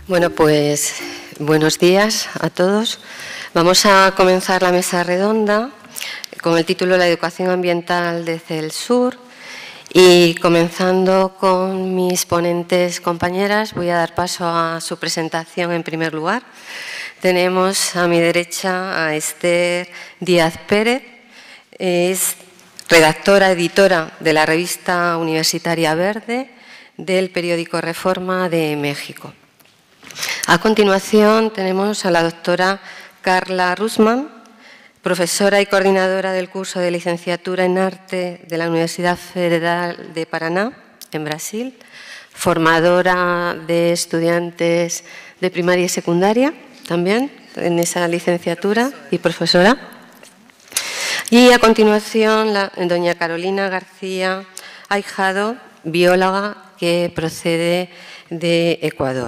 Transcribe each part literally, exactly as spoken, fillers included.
Bueno, pues buenos días a todos. Vamos a comenzar la mesa redonda con el título La educación ambiental desde el sur. Y comenzando con mis ponentes compañeras, voy a dar paso a su presentación en primer lugar. Tenemos a mi derecha a Esther Díaz Pérez, es redactora, editora de la revista universitaria Verde del periódico Reforma de México. A continuación tenemos a la doctora Carla Rusman, profesora y coordinadora del curso de licenciatura en arte de la Universidad Federal de Paraná, en Brasil, formadora de estudiantes de primaria y secundaria, también en esa licenciatura, y profesora. Y a continuación, la, doña Carolina García Ahijado, bióloga que procede de Ecuador.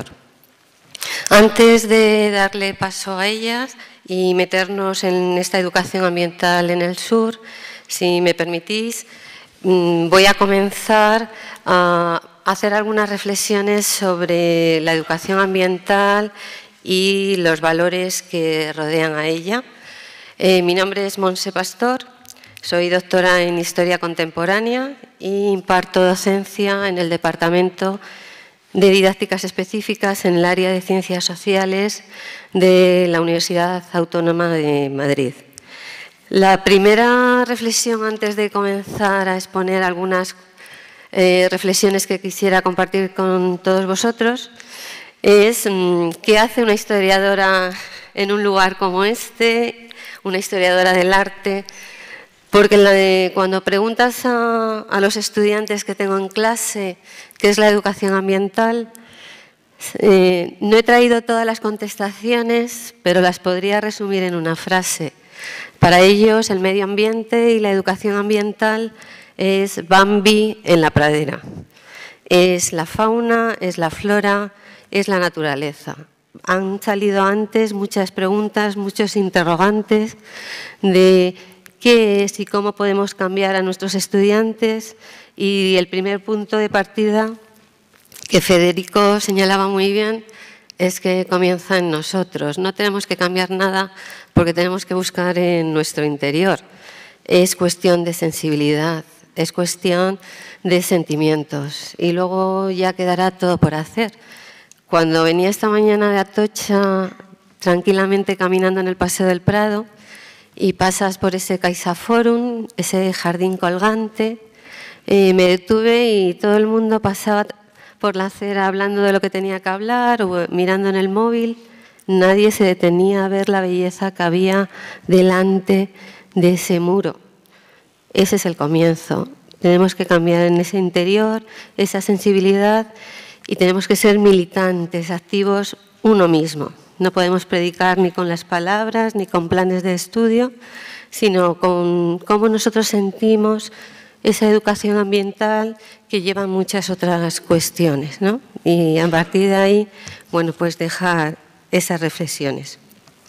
Antes de darle paso a ellas y meternos en esta educación ambiental en el sur, si me permitís, voy a comenzar a hacer algunas reflexiones sobre la educación ambiental y los valores que rodean a ella. Eh, mi nombre es Montse Pastor, soy doctora en Historia Contemporánea e imparto docencia en el Departamento de Didácticas Específicas en el área de Ciencias Sociales de la Universidad Autónoma de Madrid. La primera reflexión, antes de comenzar a exponer algunas eh, reflexiones que quisiera compartir con todos vosotros, es qué hace una historiadora en un lugar como este, una historiadora del arte. Porque la de, cuando preguntas a, a los estudiantes que tengo en clase qué es la educación ambiental, eh, no he traído todas las contestaciones, pero las podría resumir en una frase. Para ellos, el medio ambiente y la educación ambiental es Bambi en la pradera. Es la fauna, es la flora, es la naturaleza. Han salido antes muchas preguntas, muchos interrogantes de qué es y cómo podemos cambiar a nuestros estudiantes, y el primer punto de partida que Federico señalaba muy bien es que comienza en nosotros. No tenemos que cambiar nada porque tenemos que buscar en nuestro interior. Es cuestión de sensibilidad, es cuestión de sentimientos y luego ya quedará todo por hacer. Cuando venía esta mañana de Atocha tranquilamente caminando en el Paseo del Prado, y pasas por ese CaixaForum, ese jardín colgante, eh, me detuve y todo el mundo pasaba por la acera hablando de lo que tenía que hablar o mirando en el móvil. Nadie se detenía a ver la belleza que había delante de ese muro. Ese es el comienzo. Tenemos que cambiar en ese interior esa sensibilidad y tenemos que ser militantes, activos uno mismo. No podemos predicar ni con las palabras, ni con planes de estudio, sino con cómo nosotros sentimos esa educación ambiental que lleva muchas otras cuestiones, ¿no? Y a partir de ahí, bueno, pues dejar esas reflexiones.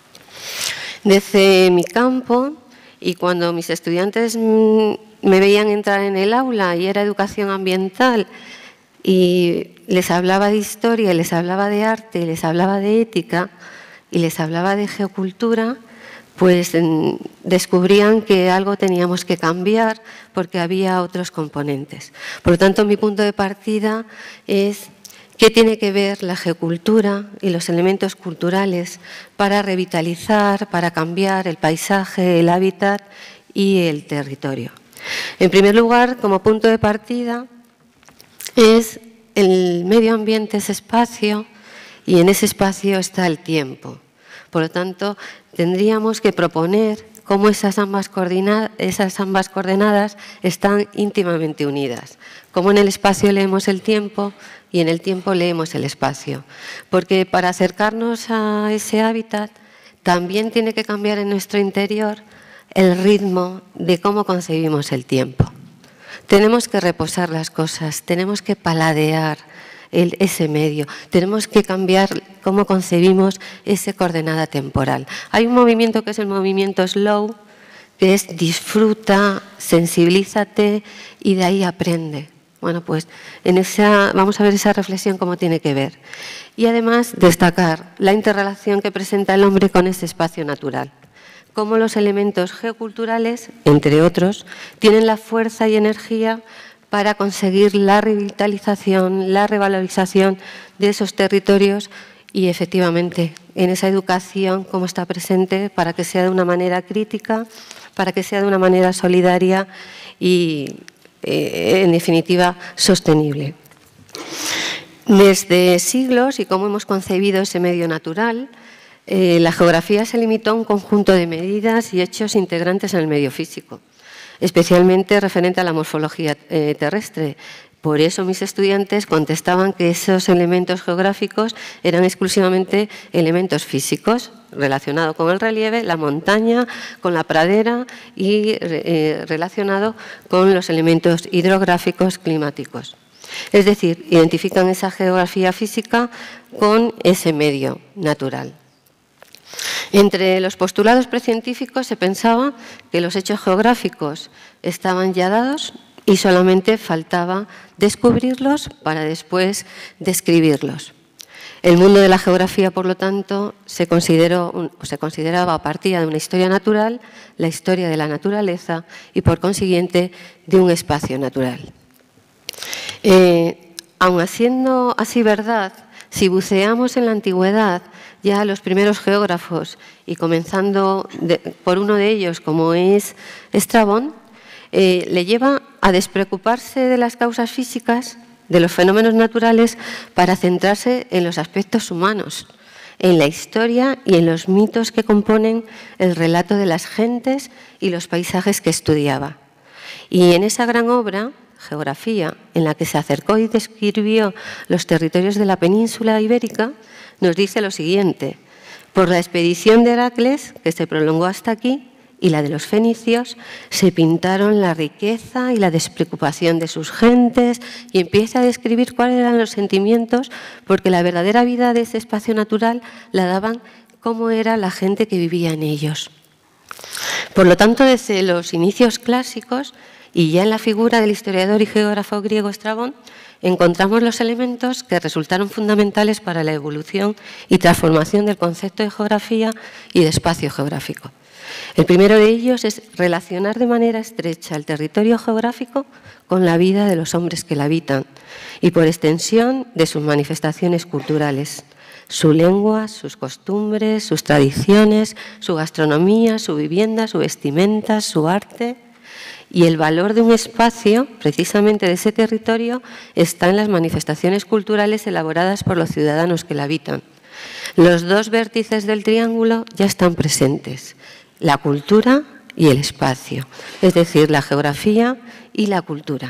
Desde mi campo, y cuando mis estudiantes me veían entrar en el aula y era educación ambiental, y les hablaba de historia, les hablaba de arte, les hablaba de ética y les hablaba de geocultura, pues descubrían que algo teníamos que cambiar porque había otros componentes. Por lo tanto, mi punto de partida es qué tiene que ver la geocultura y los elementos culturales para revitalizar, para cambiar el paisaje, el hábitat y el territorio. En primer lugar, como punto de partida, es el medio ambiente, es espacio, y en ese espacio está el tiempo. Por lo tanto, tendríamos que proponer cómo esas ambas, coordinadas, esas ambas coordenadas están íntimamente unidas. Cómo en el espacio leemos el tiempo y en el tiempo leemos el espacio. Porque para acercarnos a ese hábitat también tiene que cambiar en nuestro interior el ritmo de cómo concebimos el tiempo. Tenemos que reposar las cosas, tenemos que paladear el, ese medio, tenemos que cambiar cómo concebimos esa coordenada temporal. Hay un movimiento que es el movimiento slow, que es disfruta, sensibilízate y de ahí aprende. Bueno, pues en esa, vamos a ver esa reflexión cómo tiene que ver. Y además destacar la interrelación que presenta el hombre con ese espacio natural. Cómo los elementos geoculturales, entre otros, tienen la fuerza y energía para conseguir la revitalización, la revalorización de esos territorios y, efectivamente, en esa educación, cómo está presente para que sea de una manera crítica, para que sea de una manera solidaria y, eh, en definitiva, sostenible. Desde siglos, y cómo hemos concebido ese medio natural, eh, la geografía se limitó a un conjunto de medidas y hechos integrantes en el medio físico, especialmente referente a la morfología eh, terrestre. Por eso mis estudiantes contestaban que esos elementos geográficos eran exclusivamente elementos físicos relacionados con el relieve, la montaña, con la pradera y eh, relacionado con los elementos hidrográficos climáticos. Es decir, identifican esa geografía física con ese medio natural. Entre los postulados precientíficos se pensaba que los hechos geográficos estaban ya dados y solamente faltaba descubrirlos para después describirlos. El mundo de la geografía, por lo tanto, se, consideró, se consideraba a partir de una historia natural, la historia de la naturaleza y, por consiguiente, de un espacio natural. Eh, aun siendo así verdad, si buceamos en la antigüedad, ya los primeros geógrafos, y comenzando de, por uno de ellos, como es Estrabón, eh, le lleva a despreocuparse de las causas físicas, de los fenómenos naturales, para centrarse en los aspectos humanos, en la historia y en los mitos que componen el relato de las gentes y los paisajes que estudiaba. Y en esa gran obra, Geografía, en la que se acercó y describió los territorios de la península ibérica, nos dice lo siguiente: por la expedición de Heracles, que se prolongó hasta aquí, y la de los fenicios, se pintaron la riqueza y la despreocupación de sus gentes, y empieza a describir cuáles eran los sentimientos, porque la verdadera vida de ese espacio natural la daban cómo era la gente que vivía en ellos. Por lo tanto, desde los inicios clásicos, y ya en la figura del historiador y geógrafo griego Estrabón, encontramos los elementos que resultaron fundamentales para la evolución y transformación del concepto de geografía y de espacio geográfico. El primero de ellos es relacionar de manera estrecha el territorio geográfico con la vida de los hombres que la habitan y, por extensión, de sus manifestaciones culturales, su lengua, sus costumbres, sus tradiciones, su gastronomía, su vivienda, su vestimenta, su arte. Y el valor de un espacio, precisamente de ese territorio, está en las manifestaciones culturales elaboradas por los ciudadanos que la habitan. Los dos vértices del triángulo ya están presentes: la cultura y el espacio, es decir, la geografía y la cultura.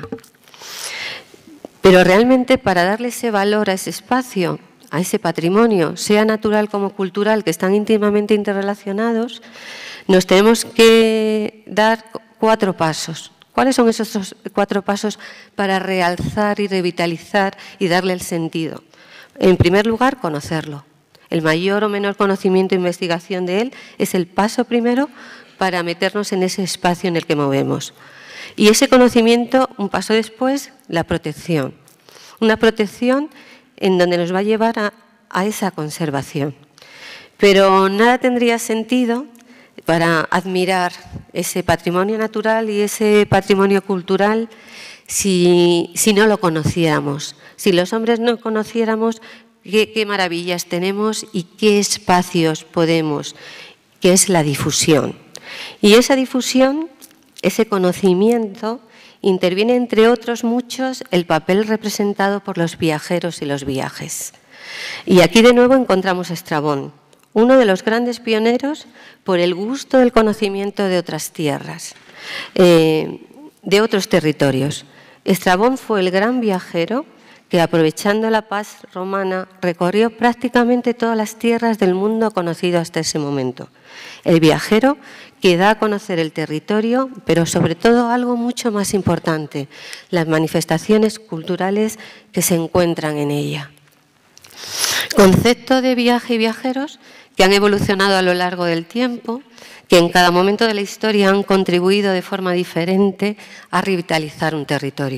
Pero realmente, para darle ese valor a ese espacio, a ese patrimonio, sea natural como cultural, que están íntimamente interrelacionados, nos tenemos que dar cuatro pasos. ¿Cuáles son esos cuatro pasos para realzar y revitalizar y darle el sentido? En primer lugar, conocerlo. El mayor o menor conocimiento e investigación de él es el paso primero para meternos en ese espacio en el que movemos. Y ese conocimiento, un paso después, la protección. Una protección en donde nos va a llevar a, a esa conservación. Pero nada tendría sentido para admirar ese patrimonio natural y ese patrimonio cultural si, si no lo conociéramos. Si los hombres no conociéramos qué, qué maravillas tenemos y qué espacios podemos, que es la difusión. Y esa difusión, ese conocimiento, interviene, entre otros muchos, el papel representado por los viajeros y los viajes. Y aquí de nuevo encontramos a Estrabón, uno de los grandes pioneros por el gusto del conocimiento de otras tierras, eh, de otros territorios. Estrabón fue el gran viajero que, aprovechando la paz romana, recorrió prácticamente todas las tierras del mundo conocido hasta ese momento. El viajero que da a conocer el territorio, pero sobre todo algo mucho más importante, las manifestaciones culturales que se encuentran en ella. Concepto de viaje y viajeros que han evolucionado a lo largo del tiempo, que en cada momento de la historia han contribuido de forma diferente a revitalizar un territorio.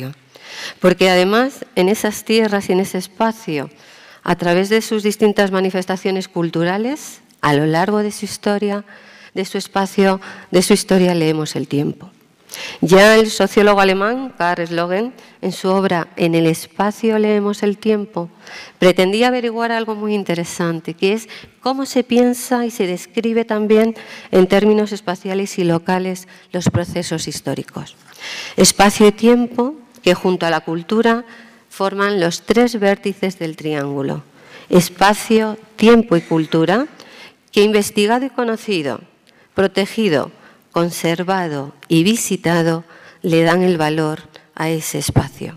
Porque además en esas tierras y en ese espacio, a través de sus distintas manifestaciones culturales, a lo largo de su historia, de su espacio, de su historia leemos el tiempo. Ya el sociólogo alemán Karl Slogen, en su obra En el espacio leemos el tiempo, pretendía averiguar algo muy interesante, que es cómo se piensa y se describe también en términos espaciales y locales los procesos históricos. Espacio y tiempo que junto a la cultura forman los tres vértices del triángulo. Espacio, tiempo y cultura, que investigado y conocido, protegido, conservado y visitado, le dan el valor a ese espacio.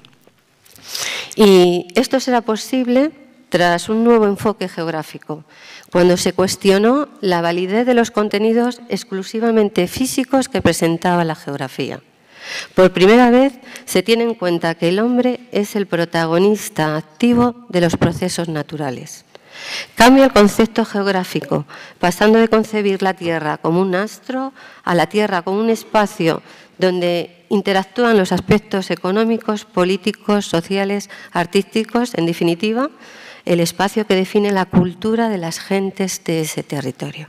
Y esto será posible tras un nuevo enfoque geográfico, cuando se cuestionó la validez de los contenidos exclusivamente físicos que presentaba la geografía. Por primera vez se tiene en cuenta que el hombre es el protagonista activo de los procesos naturales. Cambia el concepto geográfico, pasando de concebir la Tierra como un astro a la Tierra como un espacio donde interactúan los aspectos económicos, políticos, sociales, artísticos, en definitiva, el espacio que define la cultura de las gentes de ese territorio.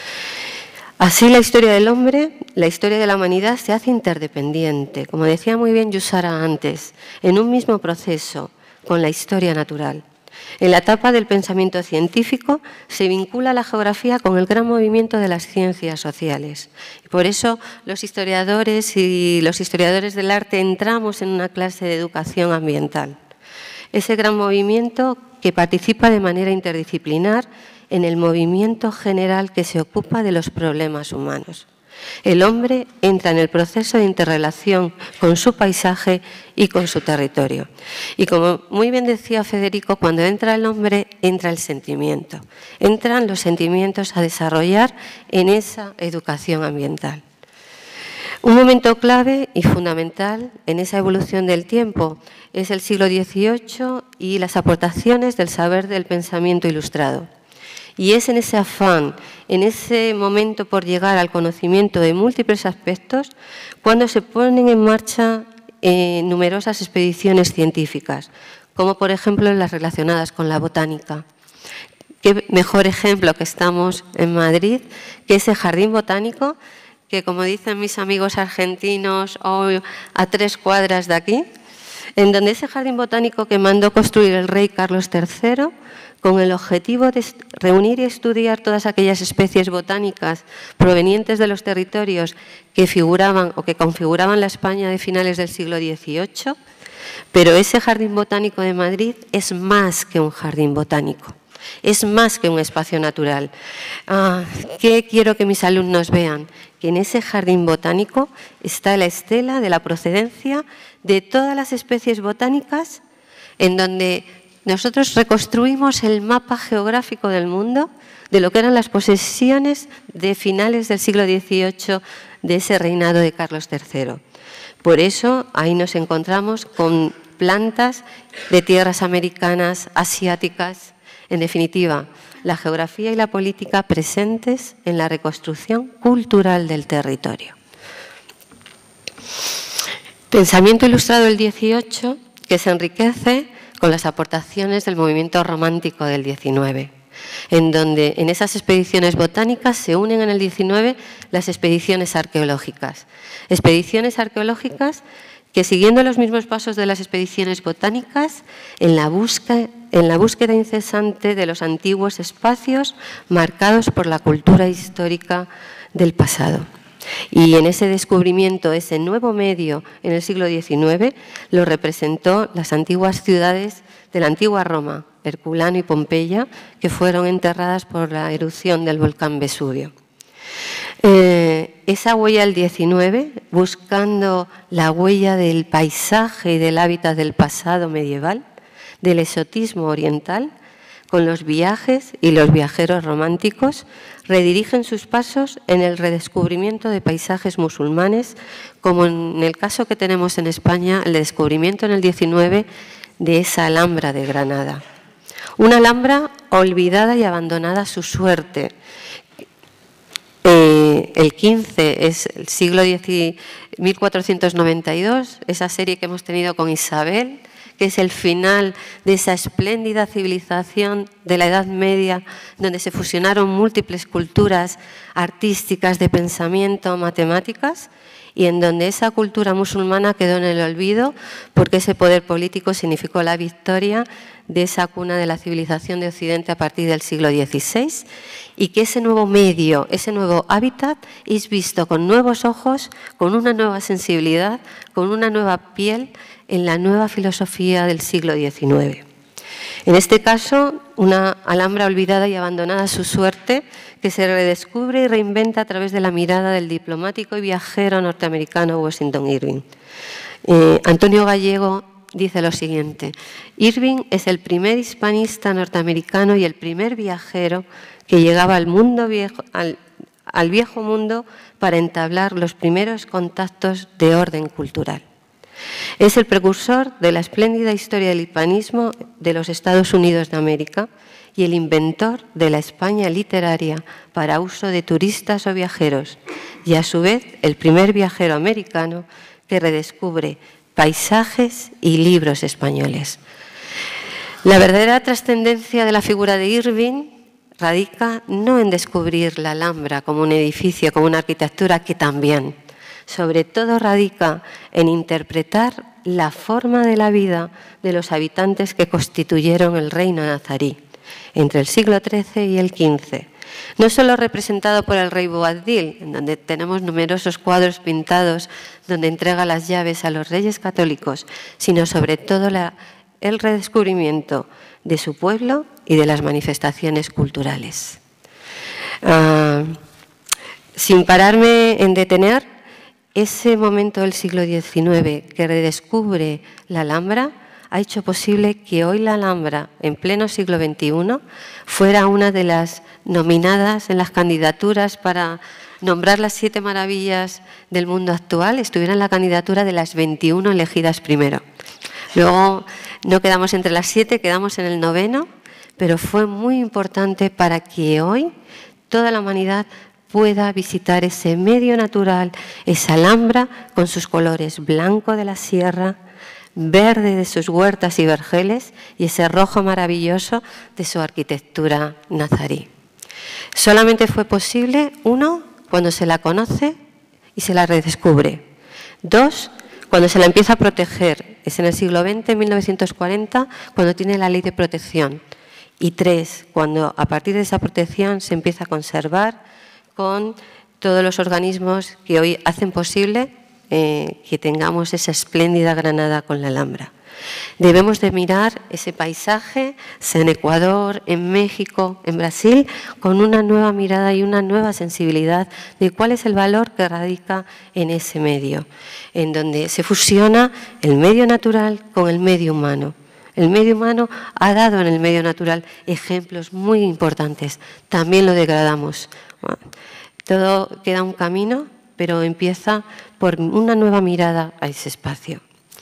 Así la historia del hombre, la historia de la humanidad se hace interdependiente, como decía muy bien Yusara antes, en un mismo proceso con la historia natural. En la etapa del pensamiento científico se vincula la geografía con el gran movimiento de las ciencias sociales. Y por eso los historiadores y los historiadores del arte entramos en una clase de educación ambiental. Ese gran movimiento que participa de manera interdisciplinar en el movimiento general que se ocupa de los problemas humanos. El hombre entra en el proceso de interrelación con su paisaje y con su territorio. Y como muy bien decía Federico, cuando entra el hombre, entra el sentimiento. Entran los sentimientos a desarrollar en esa educación ambiental. Un momento clave y fundamental en esa evolución del tiempo es el siglo dieciocho y las aportaciones del saber del pensamiento ilustrado. Y es en ese afán, en ese momento por llegar al conocimiento de múltiples aspectos, cuando se ponen en marcha eh, numerosas expediciones científicas, como por ejemplo las relacionadas con la botánica. Qué mejor ejemplo que estamos en Madrid, que ese jardín botánico, que como dicen mis amigos argentinos, hoy a tres cuadras de aquí, en donde ese jardín botánico que mandó construir el rey Carlos tercero, con el objetivo de reunir y estudiar todas aquellas especies botánicas provenientes de los territorios que figuraban o que configuraban la España de finales del siglo dieciocho, pero ese jardín botánico de Madrid es más que un jardín botánico, es más que un espacio natural. Ah, ¿qué quiero que mis alumnos vean? Que en ese jardín botánico está la estela de la procedencia de todas las especies botánicas, en donde nosotros reconstruimos el mapa geográfico del mundo de lo que eran las posesiones de finales del siglo dieciocho de ese reinado de Carlos tercero. Por eso ahí nos encontramos con plantas de tierras americanas, asiáticas, en definitiva, la geografía y la política presentes en la reconstrucción cultural del territorio. Pensamiento ilustrado del dieciocho que se enriquece con las aportaciones del movimiento romántico del diecinueve, en donde en esas expediciones botánicas se unen en el diecinueve las expediciones arqueológicas. Expediciones arqueológicas que, siguiendo los mismos pasos de las expediciones botánicas, en la búsqueda, en la búsqueda incesante de los antiguos espacios marcados por la cultura histórica del pasado. Y en ese descubrimiento, ese nuevo medio en el siglo diecinueve, lo representó las antiguas ciudades de la antigua Roma, Herculano y Pompeya, que fueron enterradas por la erupción del volcán Vesubio. Eh, esa huella del diecinueve, buscando la huella del paisaje y del hábitat del pasado medieval, del exotismo oriental, con los viajes y los viajeros románticos, redirigen sus pasos en el redescubrimiento de paisajes musulmanes, como en el caso que tenemos en España, el descubrimiento en el diecinueve de esa Alhambra de Granada. Una Alhambra olvidada y abandonada a su suerte, Eh, el quince es el siglo mil cuatrocientos noventa y dos, esa serie que hemos tenido con Isabel, que es el final de esa espléndida civilización de la Edad Media, donde se fusionaron múltiples culturas artísticas, de pensamiento, matemáticas, y en donde esa cultura musulmana quedó en el olvido porque ese poder político significó la victoria de esa cuna de la civilización de Occidente a partir del siglo dieciséis, y que ese nuevo medio, ese nuevo hábitat es visto con nuevos ojos, con una nueva sensibilidad, con una nueva piel en la nueva filosofía del siglo diecinueve. En este caso, una Alhambra olvidada y abandonada a su suerte, que se redescubre y reinventa a través de la mirada del diplomático y viajero norteamericano Washington Irving. Eh, Antonio Gallego dice lo siguiente: Irving es el primer hispanista norteamericano y el primer viajero que llegaba al mundo viejo, al, al viejo mundo para entablar los primeros contactos de orden cultural. Es el precursor de la espléndida historia del hispanismo de los Estados Unidos de América y el inventor de la España literaria para uso de turistas o viajeros, y a su vez el primer viajero americano que redescubre paisajes y libros españoles. La verdadera trascendencia de la figura de Irving radica no en descubrir la Alhambra como un edificio, como una arquitectura, que también, sobre todo radica en interpretar la forma de la vida de los habitantes que constituyeron el reino nazarí entre el siglo trece y el quince. No solo representado por el rey Boabdil, en donde tenemos numerosos cuadros pintados donde entrega las llaves a los reyes católicos, sino sobre todo la, el redescubrimiento de su pueblo y de las manifestaciones culturales. Uh, sin pararme en detener, ese momento del siglo diecinueve que redescubre la Alhambra ha hecho posible que hoy la Alhambra, en pleno siglo veintiuno, fuera una de las nominadas en las candidaturas para nombrar las siete maravillas del mundo actual, estuviera en la candidatura de las veintiuno elegidas primero. Luego no quedamos entre las siete, quedamos en el noveno, pero fue muy importante para que hoy toda la humanidad pueda visitar ese medio natural, esa Alhambra con sus colores blanco de la sierra, verde de sus huertas y vergeles y ese rojo maravilloso de su arquitectura nazarí. Solamente fue posible, uno, cuando se la conoce y se la redescubre. Dos, cuando se la empieza a proteger. Es en el siglo veinte, en mil novecientos cuarenta, cuando tiene la ley de protección. Y tres, cuando a partir de esa protección se empieza a conservar con todos los organismos que hoy hacen posible eh, que tengamos esa espléndida Granada con la Alhambra. Debemos de mirar ese paisaje, sea en Ecuador, en México, en Brasil, con una nueva mirada y una nueva sensibilidad de cuál es el valor que radica en ese medio, en donde se fusiona el medio natural con el medio humano. El medio humano ha dado en el medio natural ejemplos muy importantes, también lo degradamos. Bueno, todo queda un camino, pero empieza por una nueva mirada a ese espacio.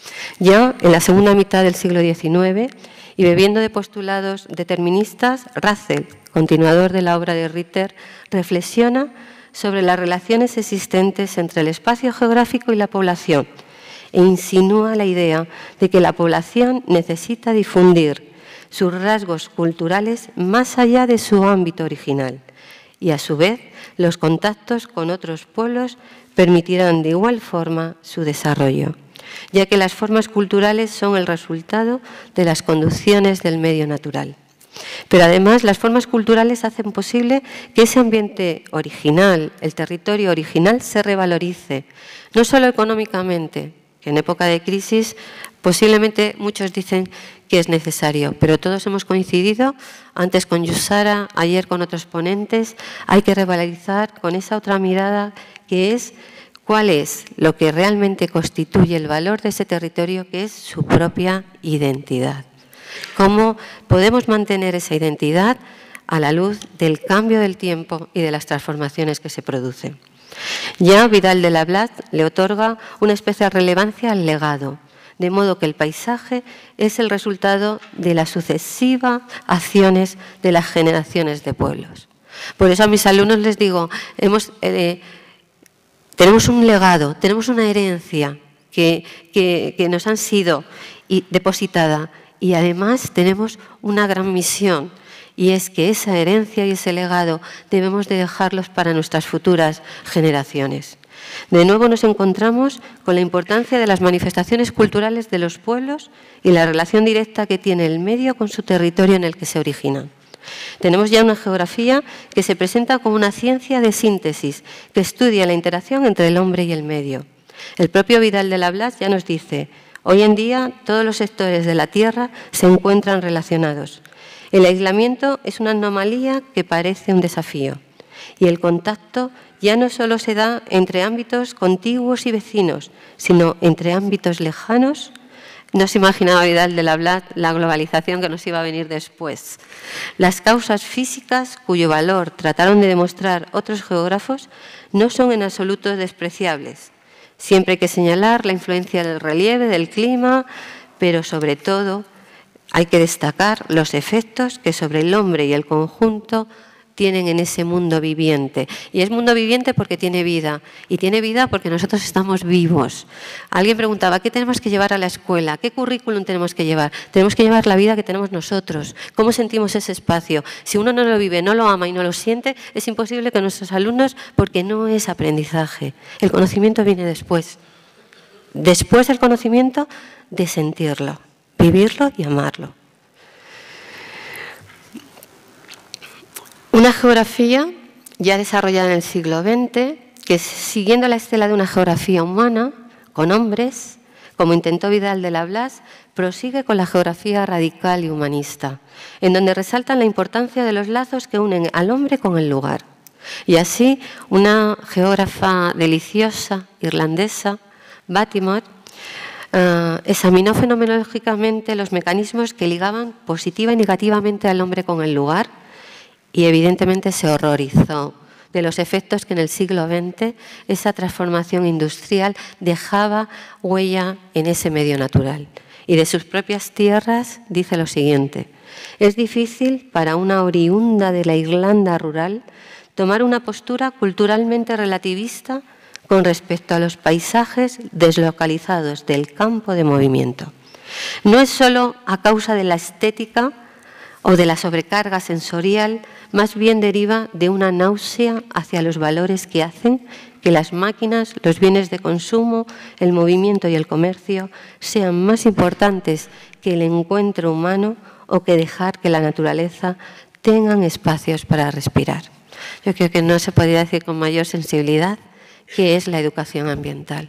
Ya en la segunda mitad del siglo diecinueve, y bebiendo de postulados deterministas, Russell, continuador de la obra de Ritter, reflexiona sobre las relaciones existentes entre el espacio geográfico y la población e insinúa la idea de que la población necesita difundir sus rasgos culturales más allá de su ámbito original y, a su vez, los contactos con otros pueblos permitirán de igual forma su desarrollo, ya que las formas culturales son el resultado de las condiciones del medio natural. Pero además las formas culturales hacen posible que ese ambiente original, el territorio original, se revalorice, no solo económicamente, que en época de crisis posiblemente muchos dicen que es necesario, pero todos hemos coincidido, antes con Yusara, ayer con otros ponentes, hay que revalorizar con esa otra mirada que es cuál es lo que realmente constituye el valor de ese territorio, que es su propia identidad. Cómo podemos mantener esa identidad a la luz del cambio del tiempo y de las transformaciones que se producen. Ya Vidal de la Blas le otorga una especial relevancia al legado, de modo que el paisaje es el resultado de las sucesivas acciones de las generaciones de pueblos. Por eso a mis alumnos les digo, hemos, eh, tenemos un legado, tenemos una herencia que, que, que nos han sido y, depositada y además tenemos una gran misión y es que esa herencia y ese legado debemos de dejarlos para nuestras futuras generaciones. De nuevo nos encontramos con la importancia de las manifestaciones culturales de los pueblos y la relación directa que tiene el medio con su territorio en el que se originan. Tenemos ya una geografía que se presenta como una ciencia de síntesis que estudia la interacción entre el hombre y el medio. El propio Vidal de la Blas ya nos dice, hoy en día todos los sectores de la Tierra se encuentran relacionados. El aislamiento es una anomalía que parece un desafío y el contacto ya no solo se da entre ámbitos contiguos y vecinos, sino entre ámbitos lejanos. No se imaginaba Vidal de la Blas la globalización que nos iba a venir después. Las causas físicas, cuyo valor trataron de demostrar otros geógrafos, no son en absoluto despreciables. Siempre hay que señalar la influencia del relieve, del clima, pero sobre todo hay que destacar los efectos que sobre el hombre y el conjunto tienen en ese mundo viviente. Y es mundo viviente porque tiene vida. Y tiene vida porque nosotros estamos vivos. Alguien preguntaba, ¿qué tenemos que llevar a la escuela? ¿Qué currículum tenemos que llevar? Tenemos que llevar la vida que tenemos nosotros. ¿Cómo sentimos ese espacio? Si uno no lo vive, no lo ama y no lo siente, es imposible que nuestros alumnos, porque no es aprendizaje. El conocimiento viene después. Después del conocimiento, de sentirlo, vivirlo y amarlo. Una geografía ya desarrollada en el siglo veinte, que siguiendo la estela de una geografía humana, con hombres, como intentó Vidal de la Blas, prosigue con la geografía radical y humanista, en donde resaltan la importancia de los lazos que unen al hombre con el lugar. Y así, una geógrafa deliciosa, irlandesa, Battimore, Uh, examinó fenomenológicamente los mecanismos que ligaban positiva y negativamente al hombre con el lugar y evidentemente se horrorizó de los efectos que en el siglo veinte esa transformación industrial dejaba huella en ese medio natural. Y de sus propias tierras dice lo siguiente: es difícil para una oriunda de la Irlanda rural tomar una postura culturalmente relativista con respecto a los paisajes deslocalizados del campo de movimiento. No es solo a causa de la estética o de la sobrecarga sensorial, más bien deriva de una náusea hacia los valores que hacen que las máquinas, los bienes de consumo, el movimiento y el comercio sean más importantes que el encuentro humano o que dejar que la naturaleza tengan espacios para respirar. Yo creo que no se podría decir con mayor sensibilidad que es la educación ambiental.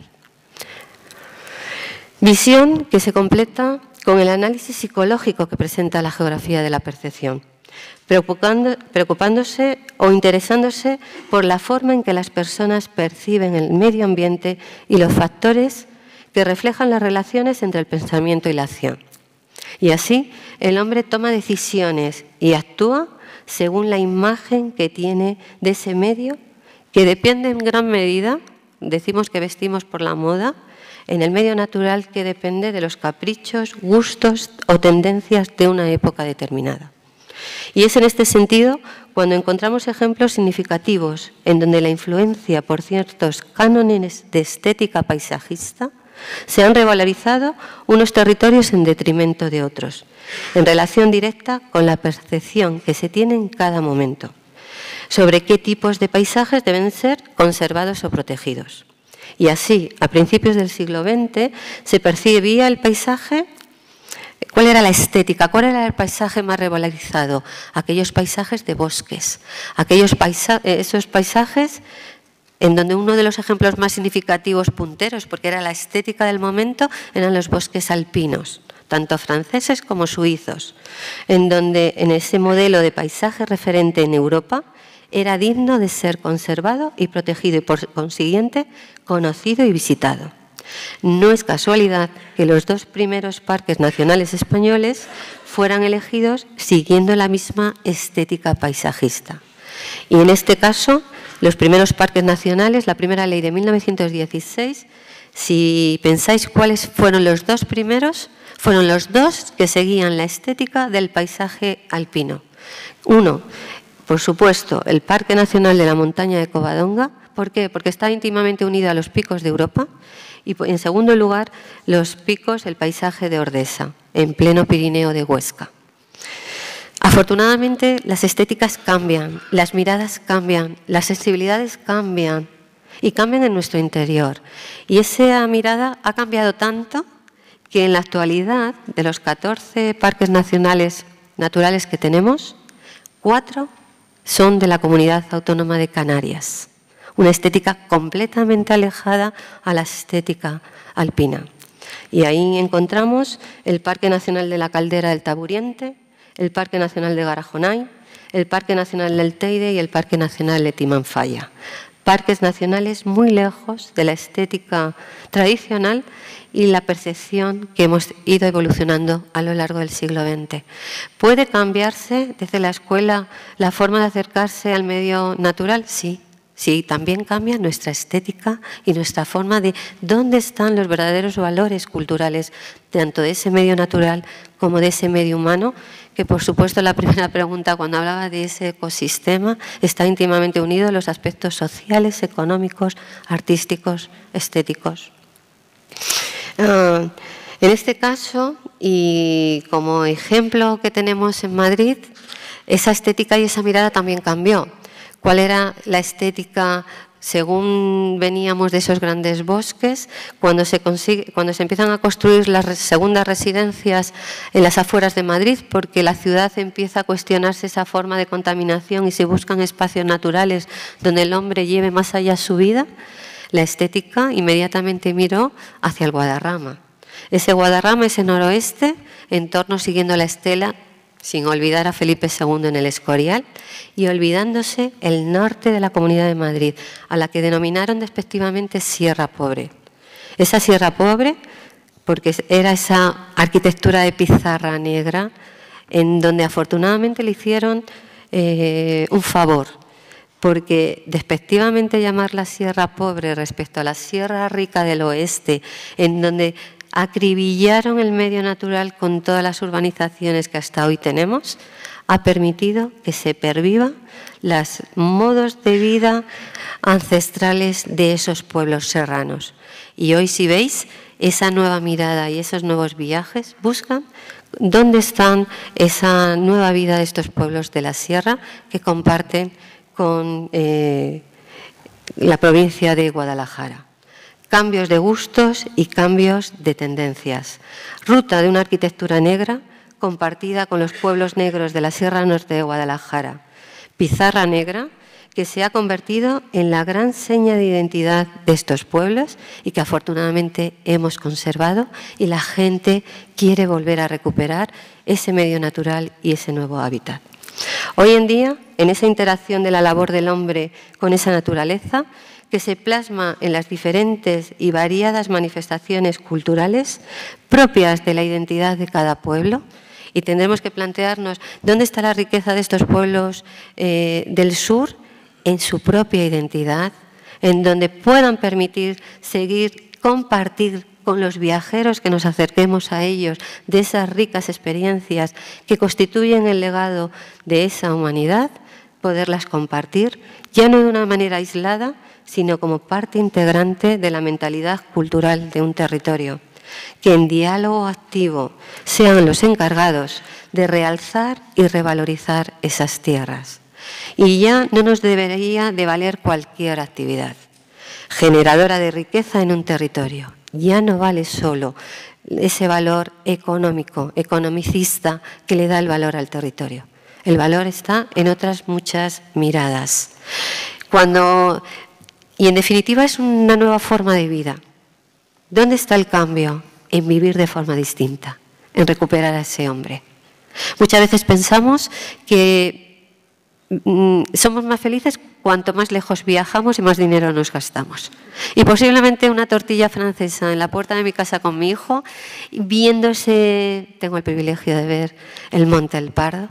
Visión que se completa con el análisis psicológico que presenta la geografía de la percepción, preocupando, preocupándose o interesándose por la forma en que las personas perciben el medio ambiente y los factores que reflejan las relaciones entre el pensamiento y la acción. Y así, el hombre toma decisiones y actúa según la imagen que tiene de ese medio, que depende en gran medida, decimos que vestimos por la moda, en el medio natural que depende de los caprichos, gustos o tendencias de una época determinada. Y es en este sentido cuando encontramos ejemplos significativos en donde la influencia por ciertos cánones de estética paisajista se han revalorizado unos territorios en detrimento de otros, en relación directa con la percepción que se tiene en cada momento sobre qué tipos de paisajes deben ser conservados o protegidos. Y así, a principios del siglo veinte, se percibía el paisaje. ¿Cuál era la estética? ¿Cuál era el paisaje más revalorizado? Aquellos paisajes de bosques, aquellos paisa esos paisajes en donde uno de los ejemplos más significativos, punteros, porque era la estética del momento, eran los bosques alpinos, tanto franceses como suizos, en donde en ese modelo de paisaje referente en Europa era digno de ser conservado y protegido y, por consiguiente, conocido y visitado. No es casualidad que los dos primeros parques nacionales españoles fueran elegidos siguiendo la misma estética paisajista. Y en este caso, los primeros parques nacionales, la primera ley de mil novecientos dieciséis, si pensáis cuáles fueron los dos primeros, fueron los dos que seguían la estética del paisaje alpino. Uno, Por supuesto, el Parque Nacional de la Montaña de Covadonga. ¿Por qué? Porque está íntimamente unido a los picos de Europa. Y, en segundo lugar, los picos, el paisaje de Ordesa, en pleno Pirineo de Huesca. Afortunadamente, las estéticas cambian, las miradas cambian, las sensibilidades cambian y cambian en nuestro interior. Y esa mirada ha cambiado tanto que en la actualidad, de los catorce parques nacionales naturales que tenemos, cuatro son de la Comunidad Autónoma de Canarias. Una estética completamente alejada a la estética alpina. Y ahí encontramos el Parque Nacional de la Caldera del Taburiente, el Parque Nacional de Garajonay, el Parque Nacional del Teide y el Parque Nacional de Timanfaya. Parques nacionales muy lejos de la estética tradicional y la percepción que hemos ido evolucionando a lo largo del siglo veinte. ¿Puede cambiarse desde la escuela la forma de acercarse al medio natural? Sí. Sí, también cambia nuestra estética y nuestra forma de dónde están los verdaderos valores culturales, tanto de ese medio natural como de ese medio humano, que por supuesto la primera pregunta cuando hablaba de ese ecosistema está íntimamente unido a los aspectos sociales, económicos, artísticos, estéticos. Uh, en este caso, y como ejemplo que tenemos en Madrid, esa estética y esa mirada también cambió. ¿Cuál era la estética según veníamos de esos grandes bosques? Cuando se, consigue, cuando se empiezan a construir las segundas residencias en las afueras de Madrid, porque la ciudad empieza a cuestionarse esa forma de contaminación y se buscan espacios naturales donde el hombre lleve más allá su vida, la estética inmediatamente miró hacia el Guadarrama. Ese Guadarrama, ese noroeste, en torno siguiendo la estela, sin olvidar a Felipe segundo en el Escorial, y olvidándose el norte de la Comunidad de Madrid, a la que denominaron despectivamente Sierra Pobre. Esa Sierra Pobre, porque era esa arquitectura de pizarra negra, en donde afortunadamente le hicieron eh, un favor, porque despectivamente llamarla Sierra Pobre respecto a la Sierra Rica del Oeste, en donde acribillaron el medio natural con todas las urbanizaciones que hasta hoy tenemos, ha permitido que se perviva los modos de vida ancestrales de esos pueblos serranos. Y hoy, si veis, esa nueva mirada y esos nuevos viajes buscan dónde están esa nueva vida de estos pueblos de la sierra que comparten con eh, la provincia de Guadalajara. Cambios de gustos y cambios de tendencias. Ruta de una arquitectura negra compartida con los pueblos negros de la Sierra Norte de Guadalajara. Pizarra negra que se ha convertido en la gran seña de identidad de estos pueblos y que afortunadamente hemos conservado y la gente quiere volver a recuperar ese medio natural y ese nuevo hábitat. Hoy en día, en esa interacción de la labor del hombre con esa naturaleza, que se plasma en las diferentes y variadas manifestaciones culturales propias de la identidad de cada pueblo, y tendremos que plantearnos dónde está la riqueza de estos pueblos eh, del sur en su propia identidad, en donde puedan permitir seguir, compartir con los viajeros que nos acerquemos a ellos de esas ricas experiencias que constituyen el legado de esa humanidad, poderlas compartir, ya no de una manera aislada, sino como parte integrante de la mentalidad cultural de un territorio. Que en diálogo activo sean los encargados de realzar y revalorizar esas tierras. Y ya no nos debería de valer cualquier actividad generadora de riqueza en un territorio. Ya no vale solo ese valor económico, economicista que le da el valor al territorio. El valor está en otras muchas miradas. Cuando, y en definitiva es una nueva forma de vida. ¿Dónde está el cambio? En vivir de forma distinta, en recuperar a ese hombre. Muchas veces pensamos que mm, somos más felices cuanto más lejos viajamos y más dinero nos gastamos. Y posiblemente una tortilla francesa en la puerta de mi casa con mi hijo, viéndose, tengo el privilegio de ver el Monte El Pardo,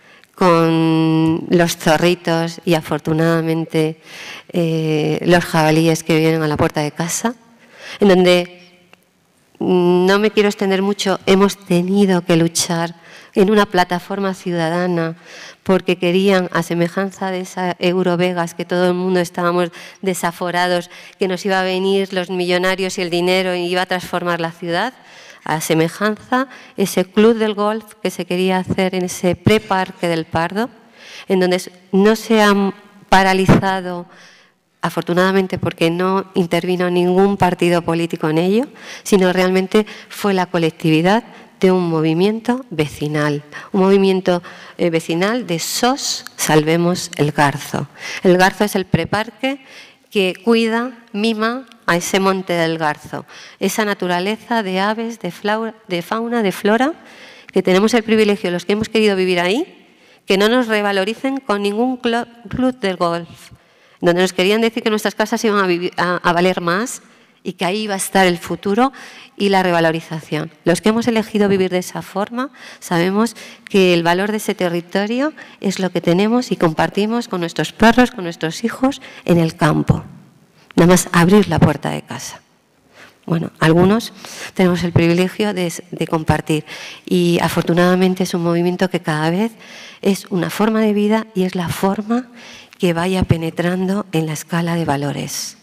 con los zorritos y afortunadamente eh, los jabalíes que vienen a la puerta de casa, en donde no me quiero extender mucho, hemos tenido que luchar en una plataforma ciudadana porque querían, a semejanza de esa Eurovegas, que todo el mundo estábamos desaforados, que nos iba a venir los millonarios y el dinero y iba a transformar la ciudad, a semejanza ese club del golf que se quería hacer en ese preparque del Pardo, en donde no se han paralizado, afortunadamente porque no intervino ningún partido político en ello, sino realmente fue la colectividad de un movimiento vecinal, un movimiento eh, vecinal de S O S Salvemos el Garzo. El Garzo es el preparque que cuida, mima a ese monte del Garzo, esa naturaleza de aves, de, flora, de fauna, de flora, que tenemos el privilegio, los que hemos querido vivir ahí, que no nos revaloricen con ningún club, club del golf, donde nos querían decir que nuestras casas iban a, vivir, a, a valer más y que ahí iba a estar el futuro y la revalorización. Los que hemos elegido vivir de esa forma sabemos que el valor de ese territorio es lo que tenemos y compartimos con nuestros perros, con nuestros hijos en el campo. Nada más abrir la puerta de casa. Bueno, algunos tenemos el privilegio de, de compartir y afortunadamente es un movimiento que cada vez es una forma de vida y es la forma que vaya penetrando en la escala de valores.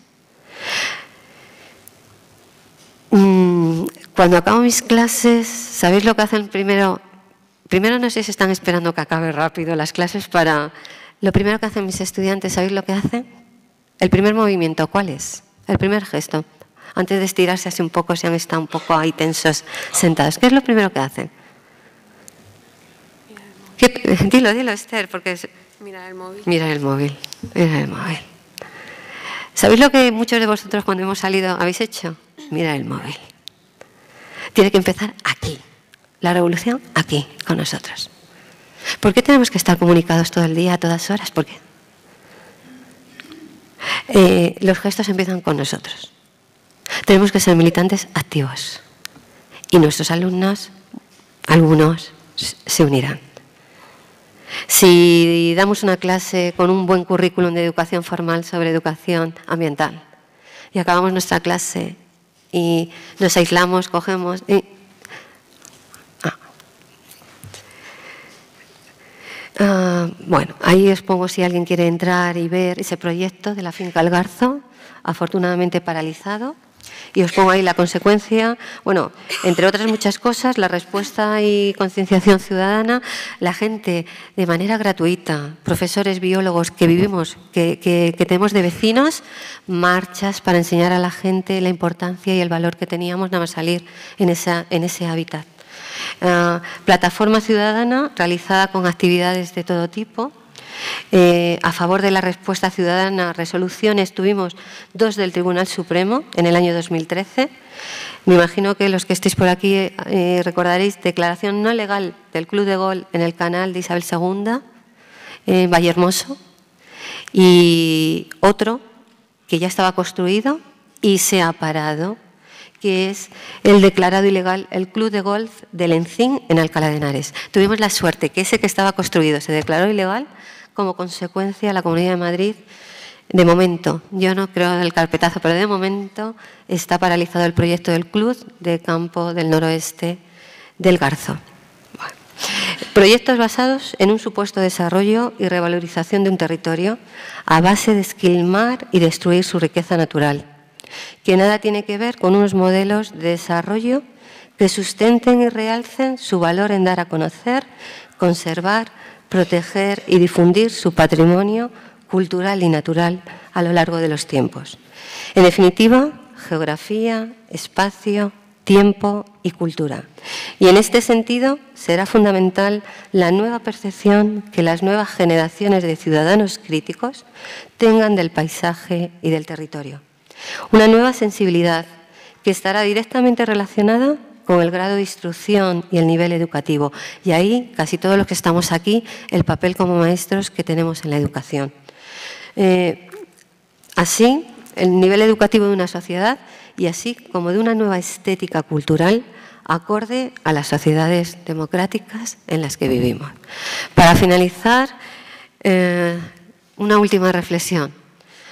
Cuando acabo mis clases, ¿sabéis lo que hacen primero? Primero no sé si están esperando que acabe rápido las clases para... Lo primero que hacen mis estudiantes, ¿sabéis lo que hacen? El primer movimiento, ¿cuál es? El primer gesto. Antes de estirarse así un poco, si han estado un poco ahí tensos, sentados. ¿Qué es lo primero que hacen? ¿Qué? Dilo, dilo, Esther, porque... Es... Mirar el móvil. Mirar el móvil, mirar el móvil. ¿Sabéis lo que muchos de vosotros cuando hemos salido habéis hecho? Mirar el móvil. Tiene que empezar aquí. La revolución aquí, con nosotros. ¿Por qué tenemos que estar comunicados todo el día, a todas horas? ¿Por qué? Eh, los gestos empiezan con nosotros. Tenemos que ser militantes activos. Y nuestros alumnos, algunos, se unirán. Si damos una clase con un buen currículum de educación formal sobre educación ambiental y acabamos nuestra clase y nos aislamos, cogemos y... Ah. Ah, bueno, ahí os pongo si alguien quiere entrar y ver ese proyecto de la finca El Garzo, afortunadamente paralizado. Y os pongo ahí la consecuencia, bueno, entre otras muchas cosas, la respuesta y concienciación ciudadana, la gente de manera gratuita, profesores, biólogos que vivimos, que, que, que tenemos de vecinos, marchas para enseñar a la gente la importancia y el valor que teníamos nada más salir en, esa, en ese hábitat. Uh, plataforma ciudadana realizada con actividades de todo tipo. Eh, a favor de la respuesta ciudadana, resoluciones tuvimos dos del Tribunal Supremo en el año dos mil trece. Me imagino que los que estéis por aquí eh, recordaréis declaración no legal del Club de Golf en el canal de Isabel segunda, en Vallehermoso, y otro que ya estaba construido y se ha parado, que es el declarado ilegal, el Club de Golf del Encín en Alcalá de Henares. Tuvimos la suerte que ese que estaba construido se declaró ilegal. Como consecuencia, la Comunidad de Madrid, de momento, yo no creo en el carpetazo, pero de momento está paralizado el proyecto del Club de Campo del Noroeste del Garzo. Bueno. Proyectos basados en un supuesto desarrollo y revalorización de un territorio a base de esquilmar y destruir su riqueza natural, que nada tiene que ver con unos modelos de desarrollo que sustenten y realcen su valor en dar a conocer, conservar, proteger y difundir su patrimonio cultural y natural a lo largo de los tiempos. En definitiva, geografía, espacio, tiempo y cultura. Y en este sentido será fundamental la nueva percepción que las nuevas generaciones de ciudadanos críticos tengan del paisaje y del territorio. Una nueva sensibilidad que estará directamente relacionada con el grado de instrucción y el nivel educativo. Y ahí, casi todos los que estamos aquí, el papel como maestros que tenemos en la educación. Eh, así, el nivel educativo de una sociedad y así como de una nueva estética cultural acorde a las sociedades democráticas en las que vivimos. Para finalizar, eh, una última reflexión.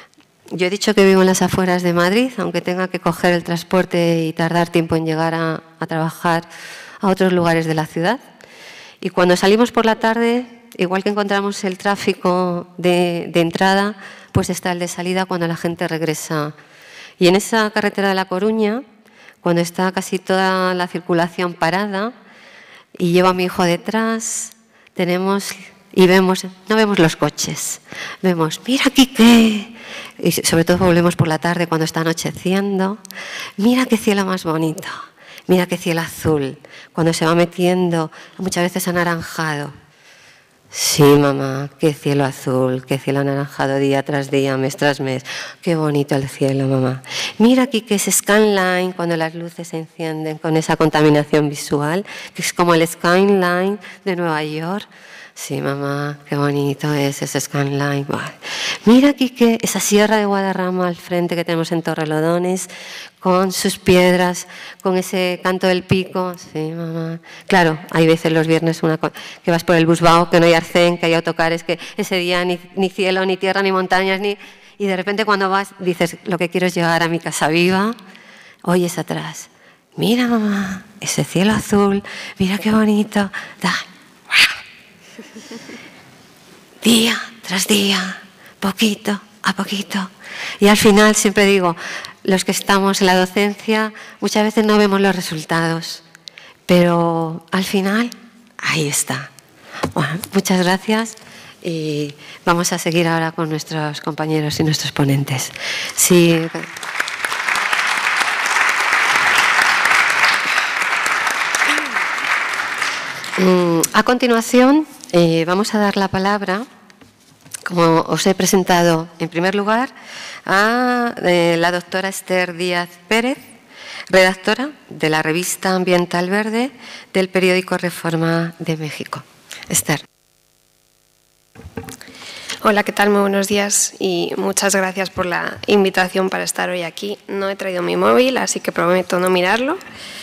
yo he dicho que vivo en las afueras de Madrid, aunque tenga que coger el transporte y tardar tiempo en llegar a, a trabajar a otros lugares de la ciudad. Y cuando salimos por la tarde, igual que encontramos el tráfico de, de entrada, pues está el de salida cuando la gente regresa. Y en esa carretera de La Coruña, cuando está casi toda la circulación parada y llevo a mi hijo detrás, tenemos y vemos, no vemos los coches, vemos, mira Quique, y sobre todo volvemos por la tarde cuando está anocheciendo, mira qué cielo más bonito, mira qué cielo azul, cuando se va metiendo, muchas veces anaranjado. Sí, mamá, qué cielo azul, qué cielo anaranjado día tras día, mes tras mes. Qué bonito el cielo, mamá. Mira aquí que es skyline cuando las luces se encienden con esa contaminación visual, que es como el skyline de Nueva York. Sí, mamá, qué bonito es ese skyline. Mira aquí que esa sierra de Guadarrama al frente que tenemos en Torrelodones, con sus piedras, con ese canto del pico. Sí, mamá. Claro, hay veces los viernes una que vas por el Busbao, que no hay arcén, que hay autocares, que ese día ni, ni cielo, ni tierra, ni montañas, ni... Y de repente cuando vas, dices, lo que quiero es llegar a mi casa viva, oyes atrás. Mira, mamá, ese cielo azul, mira qué bonito. Da. Día tras día, poquito a poquito. Y al final siempre digo, los que estamos en la docencia muchas veces no vemos los resultados, pero al final ahí está. Bueno, muchas gracias y vamos a seguir ahora con nuestros compañeros y nuestros ponentes. Sí. A continuación, eh, vamos a dar la palabra, como os he presentado en primer lugar, a eh, la doctora Esther Díaz Pérez, redactora de la revista Ambiental Verde del periódico Reforma de México. Esther. Hola, ¿qué tal? Muy buenos días y muchas gracias por la invitación para estar hoy aquí. No he traído mi móvil, así que prometo no mirarlo.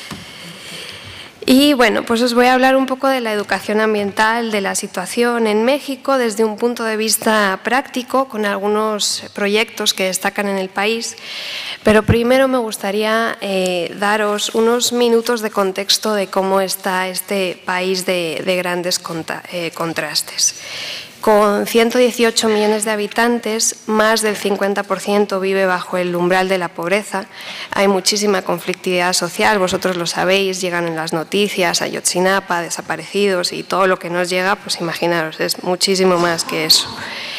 Y bueno, pues os voy a hablar un poco de la educación ambiental, de la situación en México desde un punto de vista práctico, con algunos proyectos que destacan en el país. Pero primero me gustaría eh, daros unos minutos de contexto de cómo está este país de, de grandes contra, eh, contrastes. Con ciento dieciocho millones de habitantes, más del cincuenta por ciento vive bajo el umbral de la pobreza. Hay muchísima conflictividad social, vosotros lo sabéis, llegan en las noticias, Ayotzinapa, desaparecidos y todo lo que nos llega, pues imaginaros, es muchísimo más que eso.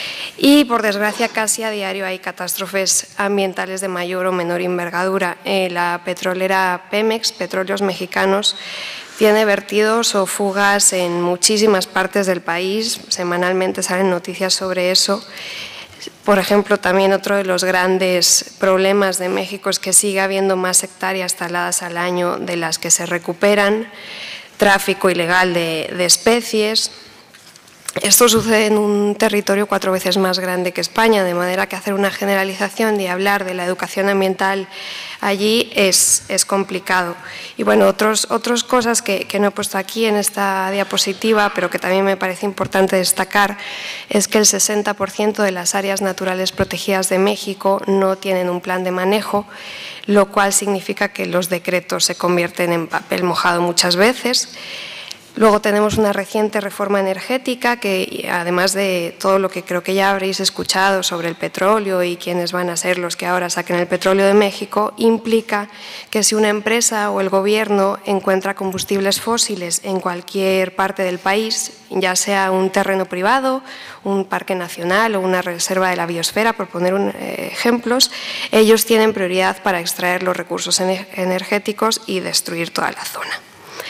Y por desgracia casi a diario hay catástrofes ambientales de mayor o menor envergadura. Eh, la petrolera Pemex, Petróleos Mexicanos, tiene vertidos o fugas en muchísimas partes del país, semanalmente salen noticias sobre eso. Por ejemplo, también otro de los grandes problemas de México es que sigue habiendo más hectáreas taladas al año de las que se recuperan, tráfico ilegal de, de especies. Esto sucede en un territorio cuatro veces más grande que España, de manera que hacer una generalización y hablar de la educación ambiental allí es, es complicado. Y bueno, otras otros cosas que, que no he puesto aquí en esta diapositiva, pero que también me parece importante destacar, es que el sesenta por ciento de las áreas naturales protegidas de México no tienen un plan de manejo, lo cual significa que los decretos se convierten en papel mojado muchas veces. Luego tenemos una reciente reforma energética que, además de todo lo que creo que ya habréis escuchado sobre el petróleo y quiénes van a ser los que ahora saquen el petróleo de México, implica que si una empresa o el gobierno encuentra combustibles fósiles en cualquier parte del país, ya sea un terreno privado, un parque nacional o una reserva de la biosfera, por poner un, eh, ejemplos, ellos tienen prioridad para extraer los recursos energéticos y destruir toda la zona.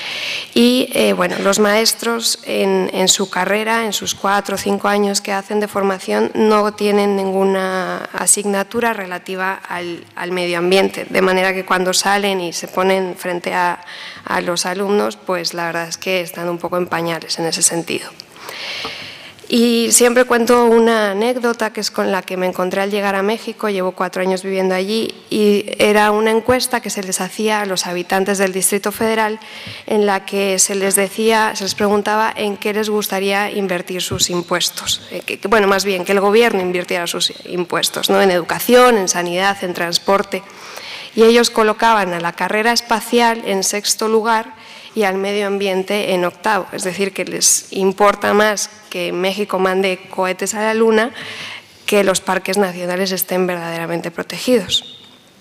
Y eh, bueno, los maestros en, en su carrera, en sus cuatro o cinco años que hacen de formación, no tienen ninguna asignatura relativa al, al medio ambiente, de manera que cuando salen y se ponen frente a, a los alumnos, pues la verdad es que están un poco en pañales en ese sentido. Y siempre cuento una anécdota que es con la que me encontré al llegar a México, llevo cuatro años viviendo allí, y era una encuesta que se les hacía a los habitantes del Distrito Federal en la que se les decía, se les preguntaba en qué les gustaría invertir sus impuestos. Que, bueno, más bien, que el gobierno invirtiera sus impuestos, ¿no? En educación, en sanidad, en transporte. Y ellos colocaban a la carrera espacial en sexto lugar y al medio ambiente en octavo, es decir, que les importa más que México mande cohetes a la Luna que los parques nacionales estén verdaderamente protegidos.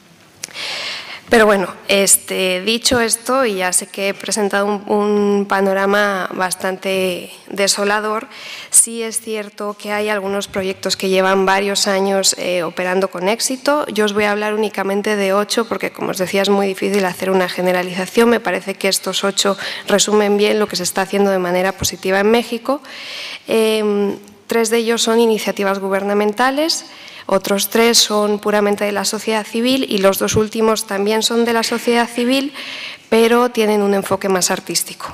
Pero bueno, este, dicho esto, y ya sé que he presentado un, un panorama bastante desolador, sí es cierto que hay algunos proyectos que llevan varios años eh, operando con éxito. Yo os voy a hablar únicamente de ocho porque, como os decía, es muy difícil hacer una generalización. Me parece que estos ocho resumen bien lo que se está haciendo de manera positiva en México. Eh, tres de ellos son iniciativas gubernamentales. Otros tres son puramente de la sociedad civil y los dos últimos también son de la sociedad civil, pero tienen un enfoque más artístico.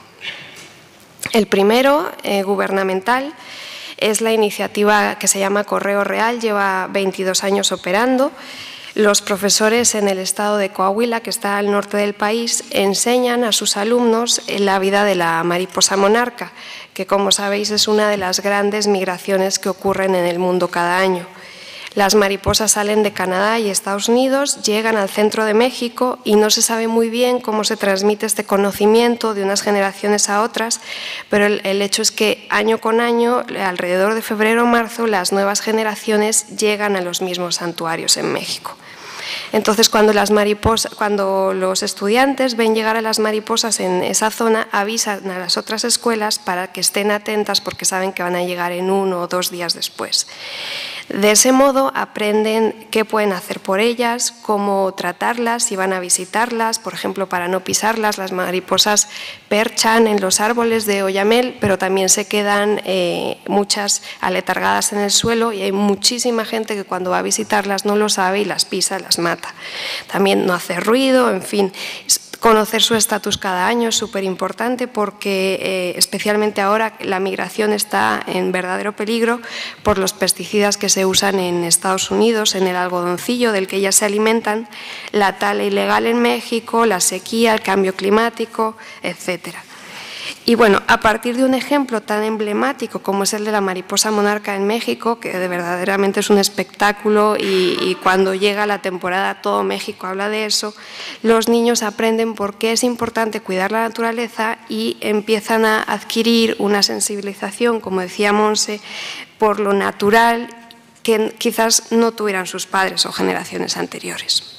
El primero, eh, gubernamental, es la iniciativa que se llama Correo Real, lleva veintidós años operando. Los profesores en el estado de Coahuila, que está al norte del país, enseñan a sus alumnos la vida de la mariposa monarca, que, como sabéis, es una de las grandes migraciones que ocurren en el mundo cada año. Las mariposas salen de Canadá y Estados Unidos, llegan al centro de México y no se sabe muy bien cómo se transmite este conocimiento de unas generaciones a otras, pero el, el hecho es que año con año, alrededor de febrero o marzo, las nuevas generaciones llegan a los mismos santuarios en México. Entonces, cuando, las mariposas, cuando los estudiantes ven llegar a las mariposas en esa zona, avisan a las otras escuelas para que estén atentas porque saben que van a llegar en uno o dos días después. De ese modo aprenden qué pueden hacer por ellas, cómo tratarlas, si van a visitarlas, por ejemplo, para no pisarlas. Las mariposas perchan en los árboles de oyamel, pero también se quedan eh, muchas aletargadas en el suelo y hay muchísima gente que cuando va a visitarlas no lo sabe y las pisa, las mata. También no hace ruido, en fin. Conocer su estatus cada año es súper importante porque eh, especialmente ahora la migración está en verdadero peligro por los pesticidas que se usan en Estados Unidos, en el algodoncillo del que ellas se alimentan, la tala ilegal en México, la sequía, el cambio climático, etcétera. Y bueno, a partir de un ejemplo tan emblemático como es el de la mariposa monarca en México, que de verdaderamente es un espectáculo y, y cuando llega la temporada todo México habla de eso, los niños aprenden por qué es importante cuidar la naturaleza y empiezan a adquirir una sensibilización, como decía Monse, por lo natural que quizás no tuvieran sus padres o generaciones anteriores.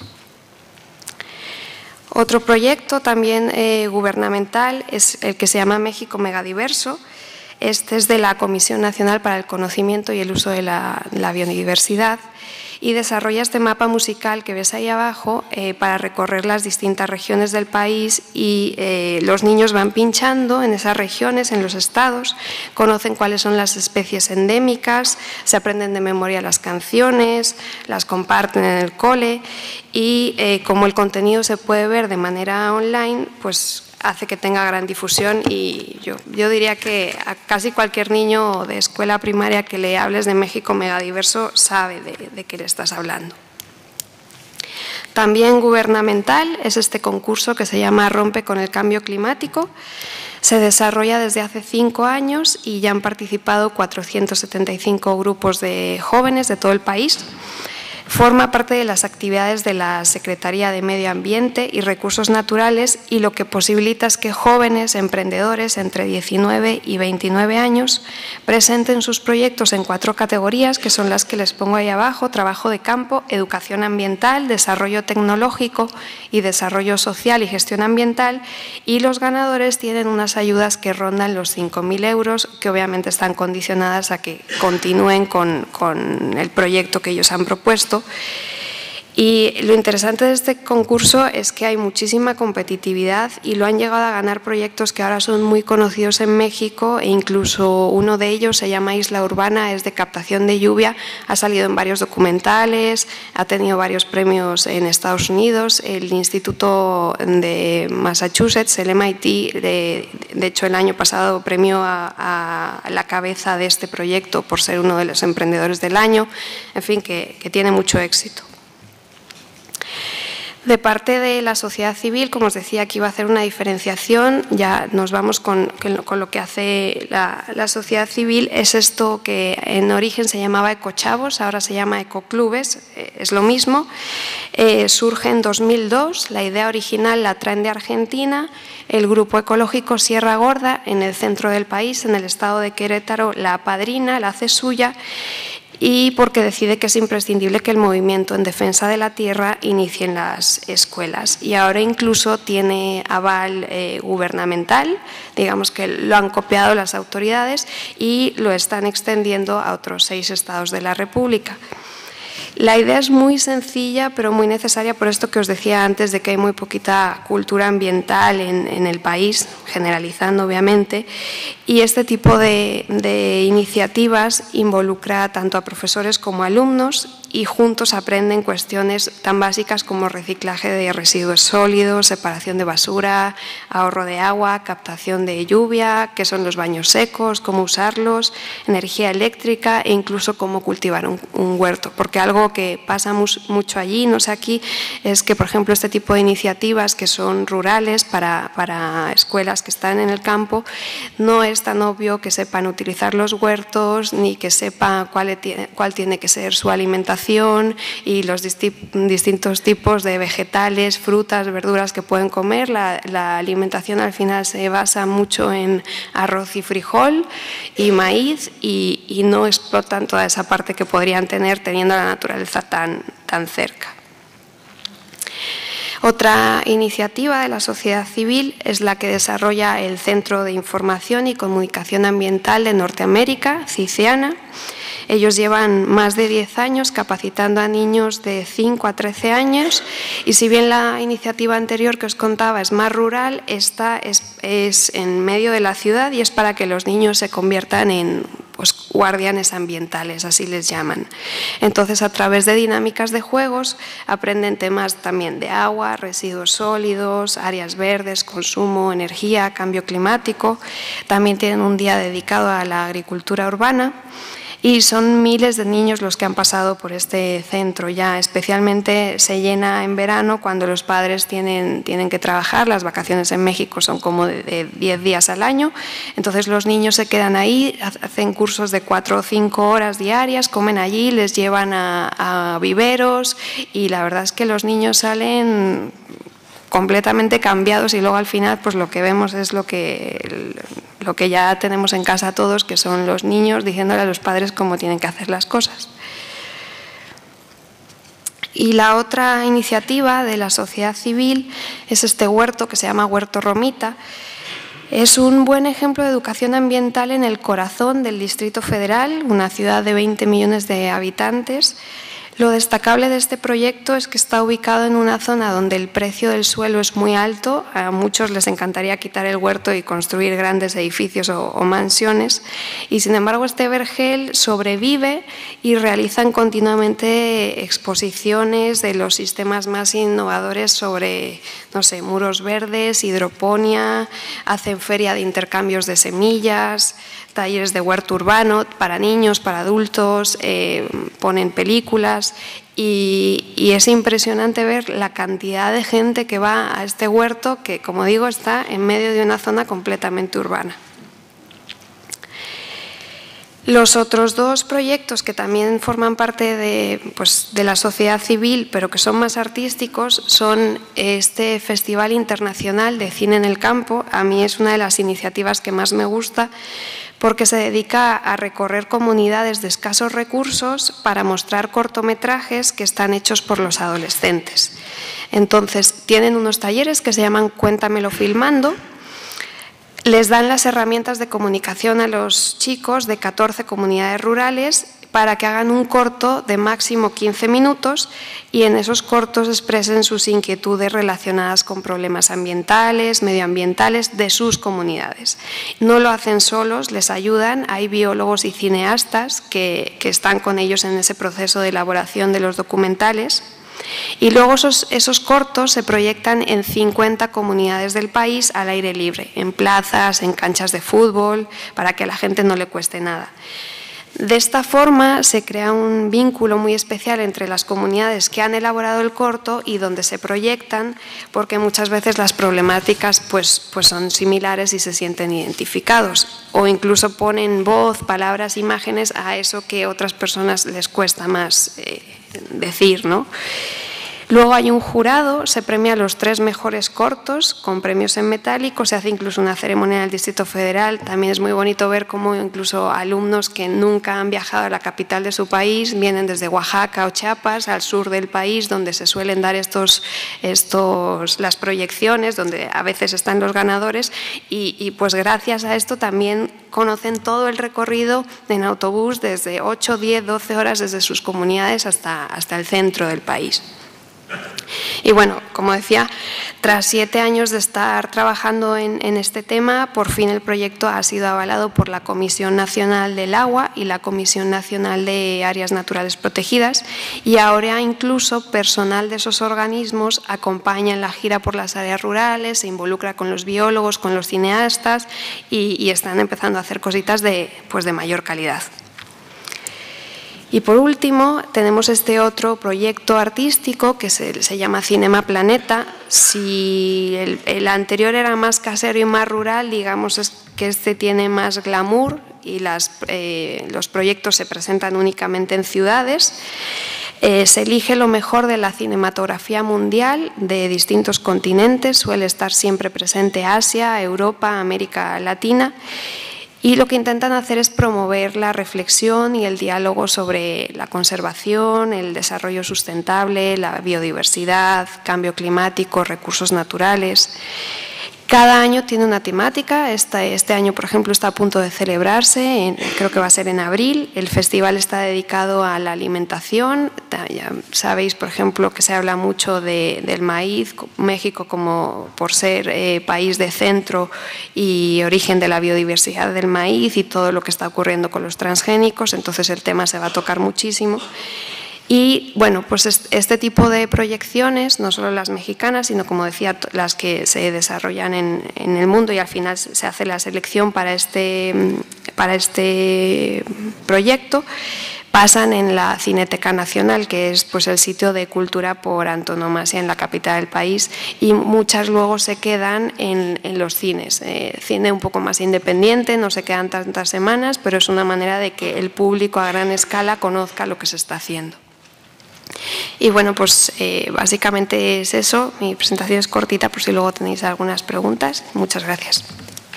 Otro proyecto también eh, gubernamental es el que se llama México Megadiverso. Este es de la Comisión Nacional para el Conocimiento y el Uso de la, la Biodiversidad y desarrolla este mapa musical que ves ahí abajo eh, para recorrer las distintas regiones del país y eh, los niños van pinchando en esas regiones, en los estados, conocen cuáles son las especies endémicas, se aprenden de memoria las canciones, las comparten en el cole y eh, como el contenido se puede ver de manera online, pues hace que tenga gran difusión y yo, yo diría que a casi cualquier niño de escuela primaria que le hables de México Megadiverso sabe de, de qué le estás hablando. También gubernamental es este concurso que se llama Rompe con el Cambio Climático. Se desarrolla desde hace cinco años y ya han participado cuatrocientos setenta y cinco grupos de jóvenes de todo el país. Forma parte de las actividades de la Secretaría de Medio Ambiente y Recursos Naturales y lo que posibilita es que jóvenes emprendedores entre diecinueve y veintinueve años presenten sus proyectos en cuatro categorías, que son las que les pongo ahí abajo: trabajo de campo, educación ambiental, desarrollo tecnológico y desarrollo social y gestión ambiental, y los ganadores tienen unas ayudas que rondan los cinco mil euros, que obviamente están condicionadas a que continúen con, con el proyecto que ellos han propuesto. Y lo interesante de este concurso es que hay muchísima competitividad y lo han llegado a ganar proyectos que ahora son muy conocidos en México, e incluso uno de ellos se llama Isla Urbana, es de captación de lluvia, ha salido en varios documentales, ha tenido varios premios en Estados Unidos. El Instituto de Massachusetts, el M I T, de, de hecho el año pasado premió a, a la cabeza de este proyecto por ser uno de los emprendedores del año, en fin, que, que tiene mucho éxito. De parte de la sociedad civil, como os decía, aquí iba a hacer una diferenciación, ya nos vamos con, con lo que hace la, la sociedad civil, es esto que en origen se llamaba Ecochavos, ahora se llama Ecoclubes, es lo mismo, eh, surge en dos mil dos, la idea original la traen de Argentina, el grupo ecológico Sierra Gorda, en el centro del país, en el estado de Querétaro, la apadrina, la hace suya, y porque decide que es imprescindible que el movimiento en defensa de la tierra inicie en las escuelas. Y ahora incluso tiene aval eh, gubernamental, digamos que lo han copiado las autoridades y lo están extendiendo a otros seis estados de la República. La idea es muy sencilla, pero muy necesaria por esto que os decía antes de que hay muy poquita cultura ambiental en, en el país, generalizando obviamente, y este tipo de, de iniciativas involucra tanto a profesores como a alumnos y juntos aprenden cuestiones tan básicas como reciclaje de residuos sólidos, separación de basura, ahorro de agua, captación de lluvia, qué son los baños secos, cómo usarlos, energía eléctrica e incluso cómo cultivar un, un huerto, porque algo que pasa mucho allí, no sé aquí, es que, por ejemplo, este tipo de iniciativas que son rurales para, para escuelas que están en el campo, no es tan obvio que sepan utilizar los huertos ni que sepan cuál, cuál tiene que ser su alimentación y los distintos tipos de vegetales, frutas, verduras que pueden comer. La, la alimentación al final se basa mucho en arroz y frijol y maíz y, y no explotan toda esa parte que podrían tener teniendo la naturaleza tan, tan cerca. Otra iniciativa de la sociedad civil es la que desarrolla el Centro de Información y Comunicación Ambiental de Norteamérica, CICEANA. Ellos llevan más de diez años capacitando a niños de cinco a trece años y si bien la iniciativa anterior que os contaba es más rural, esta es, es en medio de la ciudad y es para que los niños se conviertan en pues, guardianes ambientales, así les llaman. Entonces, a través de dinámicas de juegos aprenden temas también de agua, residuos sólidos, áreas verdes, consumo, energía, cambio climático. También tienen un día dedicado a la agricultura urbana. Y son miles de niños los que han pasado por este centro ya, especialmente se llena en verano cuando los padres tienen, tienen que trabajar, las vacaciones en México son como de diez días al año, entonces los niños se quedan ahí, hacen cursos de cuatro o cinco horas diarias, comen allí, les llevan a, a viveros y la verdad es que los niños salen completamente cambiados y luego al final pues lo que vemos es lo que, lo que ya tenemos en casa todos, que son los niños diciéndole a los padres cómo tienen que hacer las cosas. Y la otra iniciativa de la sociedad civil es este huerto que se llama Huerto Romita. Es un buen ejemplo de educación ambiental en el corazón del Distrito Federal, una ciudad de veinte millones de habitantes. Lo destacable de este proyecto es que está ubicado en una zona donde el precio del suelo es muy alto. A muchos les encantaría quitar el huerto y construir grandes edificios o, o mansiones. Y sin embargo, este vergel sobrevive y realizan continuamente exposiciones de los sistemas más innovadores sobre, no sé, muros verdes, hidroponía, hacen feria de intercambios de semillas, talleres de huerto urbano para niños, para adultos, eh, ponen películas y, y es impresionante ver la cantidad de gente que va a este huerto que, como digo, está en medio de una zona completamente urbana. Los otros dos proyectos que también forman parte de, pues, de la sociedad civil, pero que son más artísticos, son este Festival Internacional de Cine en el Campo. A mí es una de las iniciativas que más me gusta porque se dedica a recorrer comunidades de escasos recursos para mostrar cortometrajes que están hechos por los adolescentes. Entonces, tienen unos talleres que se llaman Cuéntamelo filmando. Les dan las herramientas de comunicación a los chicos de catorce comunidades rurales para que hagan un corto de máximo quince minutos y en esos cortos expresen sus inquietudes relacionadas con problemas ambientales, medioambientales de sus comunidades. No lo hacen solos, les ayudan, hay biólogos y cineastas que, que están con ellos en ese proceso de elaboración de los documentales. Y luego esos, esos cortos se proyectan en cincuenta comunidades del país al aire libre, en plazas, en canchas de fútbol, para que a la gente no le cueste nada. De esta forma se crea un vínculo muy especial entre las comunidades que han elaborado el corto y donde se proyectan, porque muchas veces las problemáticas pues, pues son similares y se sienten identificados, o incluso ponen voz, palabras, imágenes a eso que a otras personas les cuesta más eh, decir, ¿no? Luego hay un jurado, se premia los tres mejores cortos con premios en metálico, se hace incluso una ceremonia en el Distrito Federal. También es muy bonito ver cómo incluso alumnos que nunca han viajado a la capital de su país vienen desde Oaxaca o Chiapas al sur del país, donde se suelen dar estos, estos, las proyecciones, donde a veces están los ganadores y, y pues gracias a esto también conocen todo el recorrido en autobús desde ocho, diez, doce horas desde sus comunidades hasta, hasta el centro del país. Y bueno, como decía, tras siete años de estar trabajando en, en este tema, por fin el proyecto ha sido avalado por la Comisión Nacional del Agua y la Comisión Nacional de Áreas Naturales Protegidas, y ahora incluso personal de esos organismos acompaña en la gira por las áreas rurales, se involucra con los biólogos, con los cineastas y, y están empezando a hacer cositas de, pues de mayor calidad. Y por último, tenemos este otro proyecto artístico que se, se llama Cinema Planeta. Si el, el anterior era más casero y más rural, digamos es que este tiene más glamour y las, eh, los proyectos se presentan únicamente en ciudades. Eh, se elige lo mejor de la cinematografía mundial de distintos continentes, suele estar siempre presente Asia, Europa, América Latina. Y lo que intentan hacer es promover la reflexión y el diálogo sobre la conservación, el desarrollo sustentable, la biodiversidad, cambio climático, recursos naturales. Cada año tiene una temática. Este, este año, por ejemplo, está a punto de celebrarse, en, creo que va a ser en abril. El festival está dedicado a la alimentación. Ya sabéis, por ejemplo, que se habla mucho de, del maíz. México, como por ser eh, país de centro y origen de la biodiversidad del maíz y todo lo que está ocurriendo con los transgénicos, entonces el tema se va a tocar muchísimo. Y bueno, pues este tipo de proyecciones, no solo las mexicanas, sino como decía, las que se desarrollan en, en el mundo, y al final se hace la selección para este, para este proyecto, pasan en la Cineteca Nacional, que es pues el sitio de cultura por antonomasia en la capital del país, y muchas luego se quedan en, en los cines. Eh, cine un poco más independiente, no se quedan tantas semanas, pero es una manera de que el público a gran escala conozca lo que se está haciendo. Y bueno, pues eh, básicamente es eso. Mi presentación es cortita por si luego tenéis algunas preguntas. Muchas gracias.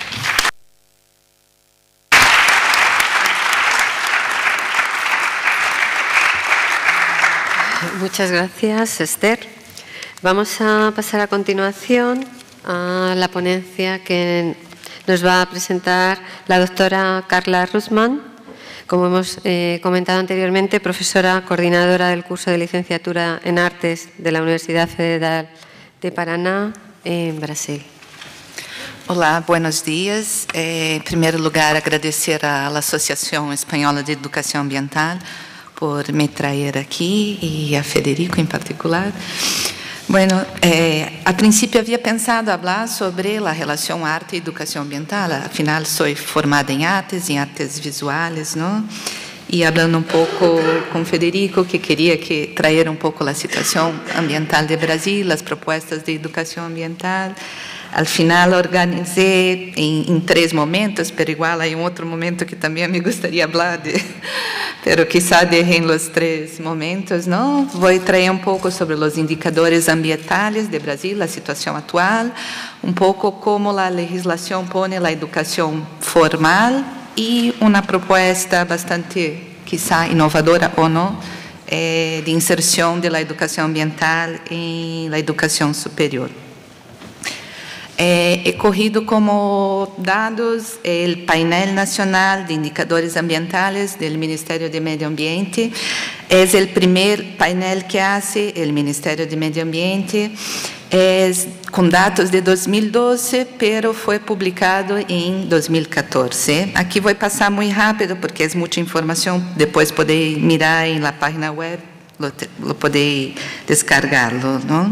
Muchas gracias, Esther. Vamos a pasar a continuación a la ponencia que nos va a presentar la doctora Carla Russman. Como hemos eh, comentado anteriormente, profesora coordinadora del curso de licenciatura en Artes de la Universidad Federal de Paraná, en Brasil. Olá, buenos dias. Eh, em primeiro lugar, agradecer à Associação Espanhola de Educação Ambiental por me trazer aqui e a Federico em particular. Bueno, eh, a princípio havia pensado falar sobre a relação arte e educação ambiental, afinal sou formada em artes, em artes visuais, não? E falando um pouco com Federico, que queria que trazer um pouco a situação ambiental do Brasil, as propostas de educação ambiental. Al final organizei em, em três momentos, pero igual há um outro momento que também me gostaria falar de, pero quizá dejen los três momentos, não? Vou trazer um pouco sobre os indicadores ambientais de Brasil, a situação atual, um pouco como a legislação põe a educação formal e uma proposta bastante, quizá inovadora ou não, eh, de inserção da educação ambiental em la educação superior. Eh, he cogido como dados el Painel Nacional de Indicadores Ambientales del Ministerio de Medio Ambiente. Es el primer painel que hace el Ministerio de Medio Ambiente. Es con datos de dos mil doce, pero fue publicado en dos mil catorce. Aquí voy a pasar muy rápido porque es mucha información. Después podéis mirar en la página web, lo, lo podéis descargarlo, ¿no?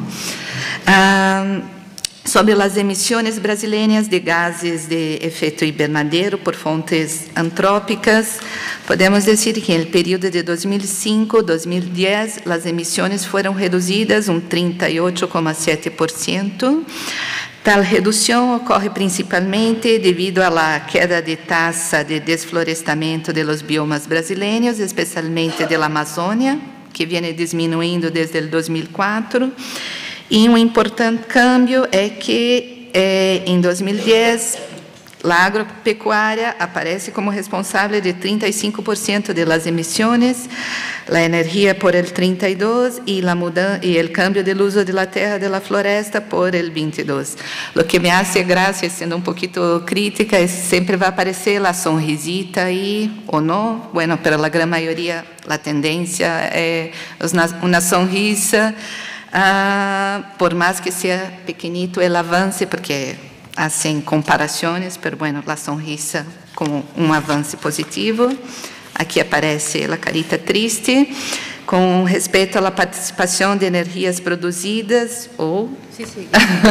Um, Sobre las emisiones brasileñas de gases de efecto invernadero por fuentes antrópicas, podemos decir que en el periodo de dos mil cinco a dos mil diez las emisiones fueron reducidas un treinta y ocho coma siete por ciento. Tal reducción ocorre principalmente debido a la queda de tasa de desflorestamento de los biomas brasileños, especialmente de la Amazônia, que viene disminuyendo desde el dos mil cuatro. E um importante câmbio é que, eh, em dois mil e dez, a agropecuária aparece como responsável de trinta y cinco por ciento de las emisiones, a energia por el treinta y dos por ciento e, la mudança, e el cambio del uso de la terra de la floresta por el veintidós por ciento. Lo que me hace gracia, sendo um pouquinho crítica, é que sempre vai aparecer a sonrisita aí, ou não. Bueno, para a grande maioria, a tendência é uma sonrisa. Uh, por más que sea pequeñito el avance, porque hacen comparaciones, pero bueno, la sonrisa como un avance positivo. Aquí aparece la carita triste, con respecto a la participación de energías producidas o sí, sí.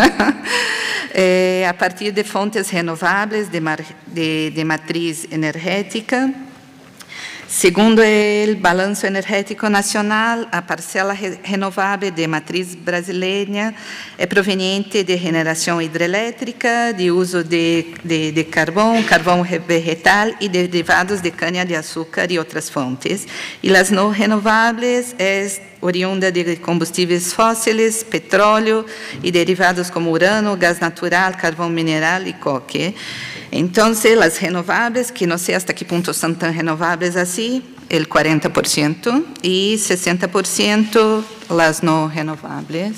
eh, a partir de fuentes renovables de, mar, de, de matriz energética. Segundo el Balanço Energético Nacional, a parcela re renovável de matriz brasileira é proveniente de generação hidrelétrica, de uso de, de, de carvão, carvão vegetal e de derivados de cana-de-açúcar e outras fontes. E as não renováveis é oriunda de combustíveis fósseis, petróleo e derivados como urano, gás natural, carvão mineral e coque. Entonces, las renovables, que no sé hasta qué punto son tan renovables así, el cuarenta por ciento y sesenta por ciento las no renovables.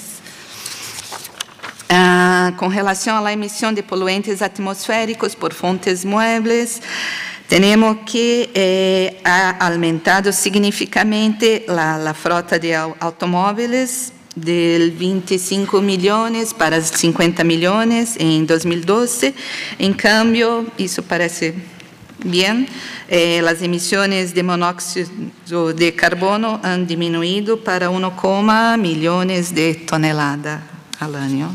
Ah, con relación a la emisión de poluentes atmosféricos por fuentes muebles, tenemos que eh, ha aumentado significativamente la, la frota de automóviles, de veinticinco millones para cincuenta millones en dos mil doce. En cambio, eso parece bien, eh, las emisiones de monóxido de carbono han disminuido para uno coma millones de toneladas al año.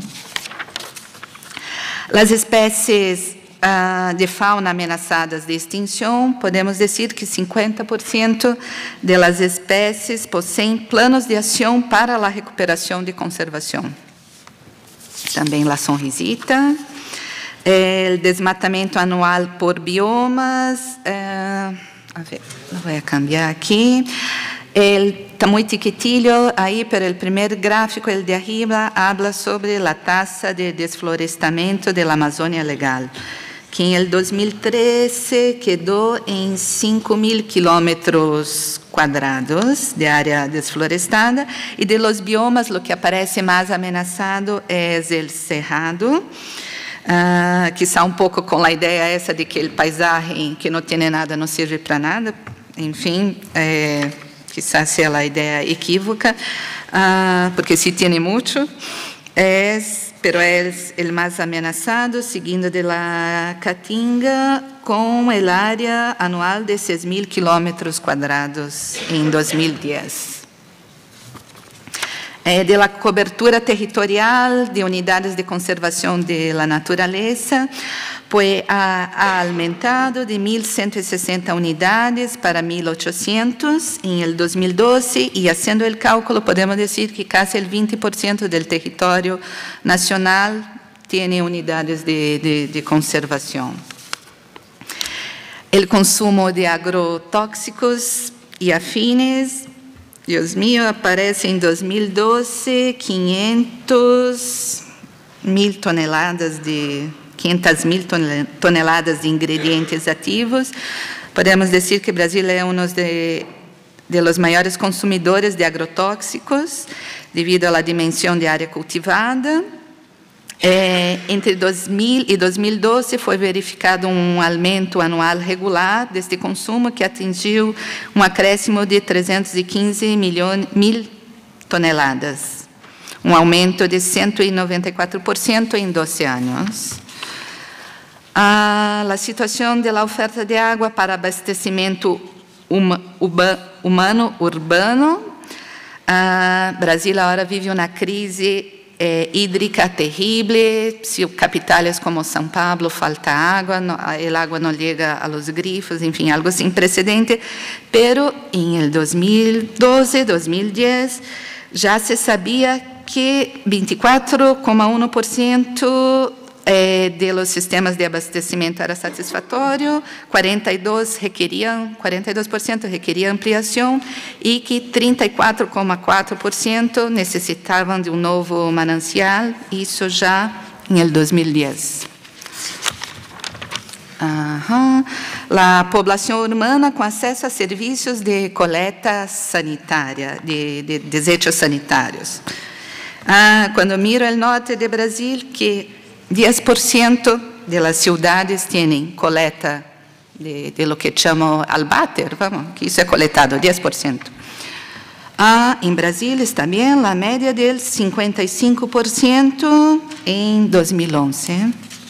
Las especies Uh, de fauna amenazadas de extinção, podemos dizer que cinquenta por ciento de las especies possuem planos de ação para a recuperação de conservação. Também a sonrisita, o desmatamento anual por biomas, uh, a ver, vou cambiar aqui. Está muy chiquitillo ahí, pero el primer gráfico, el de arriba, habla sobre la tasa de desflorestamento de la Amazônia legal, que en el dos mil trece quedó en cinco mil kilómetros cuadrados de área desflorestada, y de los biomas lo que aparece más amenazado es el cerrado, uh, quizá un poco con la idea esa de que el paisaje que no tiene nada no sirve para nada, en fin, eh, quizás sea la idea equívoca, uh, porque sí tiene mucho, es... pero es el más amenazado, seguindo de la Caatinga, con el área anual de seis mil kilómetros cuadrados en dos mil diez. Eh, de la cobertura territorial de unidades de conservación de la naturaleza, pues ha, ha aumentado de mil ciento sesenta unidades para mil ochocientos en el dos mil doce, y haciendo el cálculo podemos decir que casi el veinte por ciento del territorio nacional tiene unidades de, de, de conservación. El consumo de agrotóxicos y afines, Dios mío, aparece en dos mil doce quinhentas mil toneladas de quinhentas mil toneladas de ingredientes ativos. Podemos dizer que Brasil é um de, de los maiores consumidores de agrotóxicos, devido à dimensão de área cultivada. É, entre dois mil e dois mil e doze foi verificado um aumento anual regular deste consumo que atingiu um acréscimo de trezentos e quinze milhões, mil toneladas, um aumento de cento e noventa e quatro por cento em doze anos. A, a situação da oferta de água para abastecimento uma, uba, humano urbano. O Brasil agora vive uma crise Eh, hídrica terrible, capitales como São Paulo falta água, no, el agua no llega a los grifos, enfim, algo sin precedente, pero em el dois mil e doze, dois mil e dez, já se sabia que vinte e quatro vírgula um por cento eh, de los sistemas de abastecimento era satisfatório, quarenta e dois por cento requeriam, quarenta e dois por cento requeria ampliação e que trinta e quatro vírgula quatro por cento necessitavam de um novo manancial, isso já em dois mil e dez. Uhum. A população urbana com acesso a serviços de coleta sanitária, de, de desechos sanitários. Ah, quando miro o norte do Brasil, que dez por cento de las ciudades tienen coleta de, de lo que chamo albater, vamos, que isso é coletado, dez por cento. Ah, em Brasília também a média del cinquenta e cinco por cento em dois mil e onze.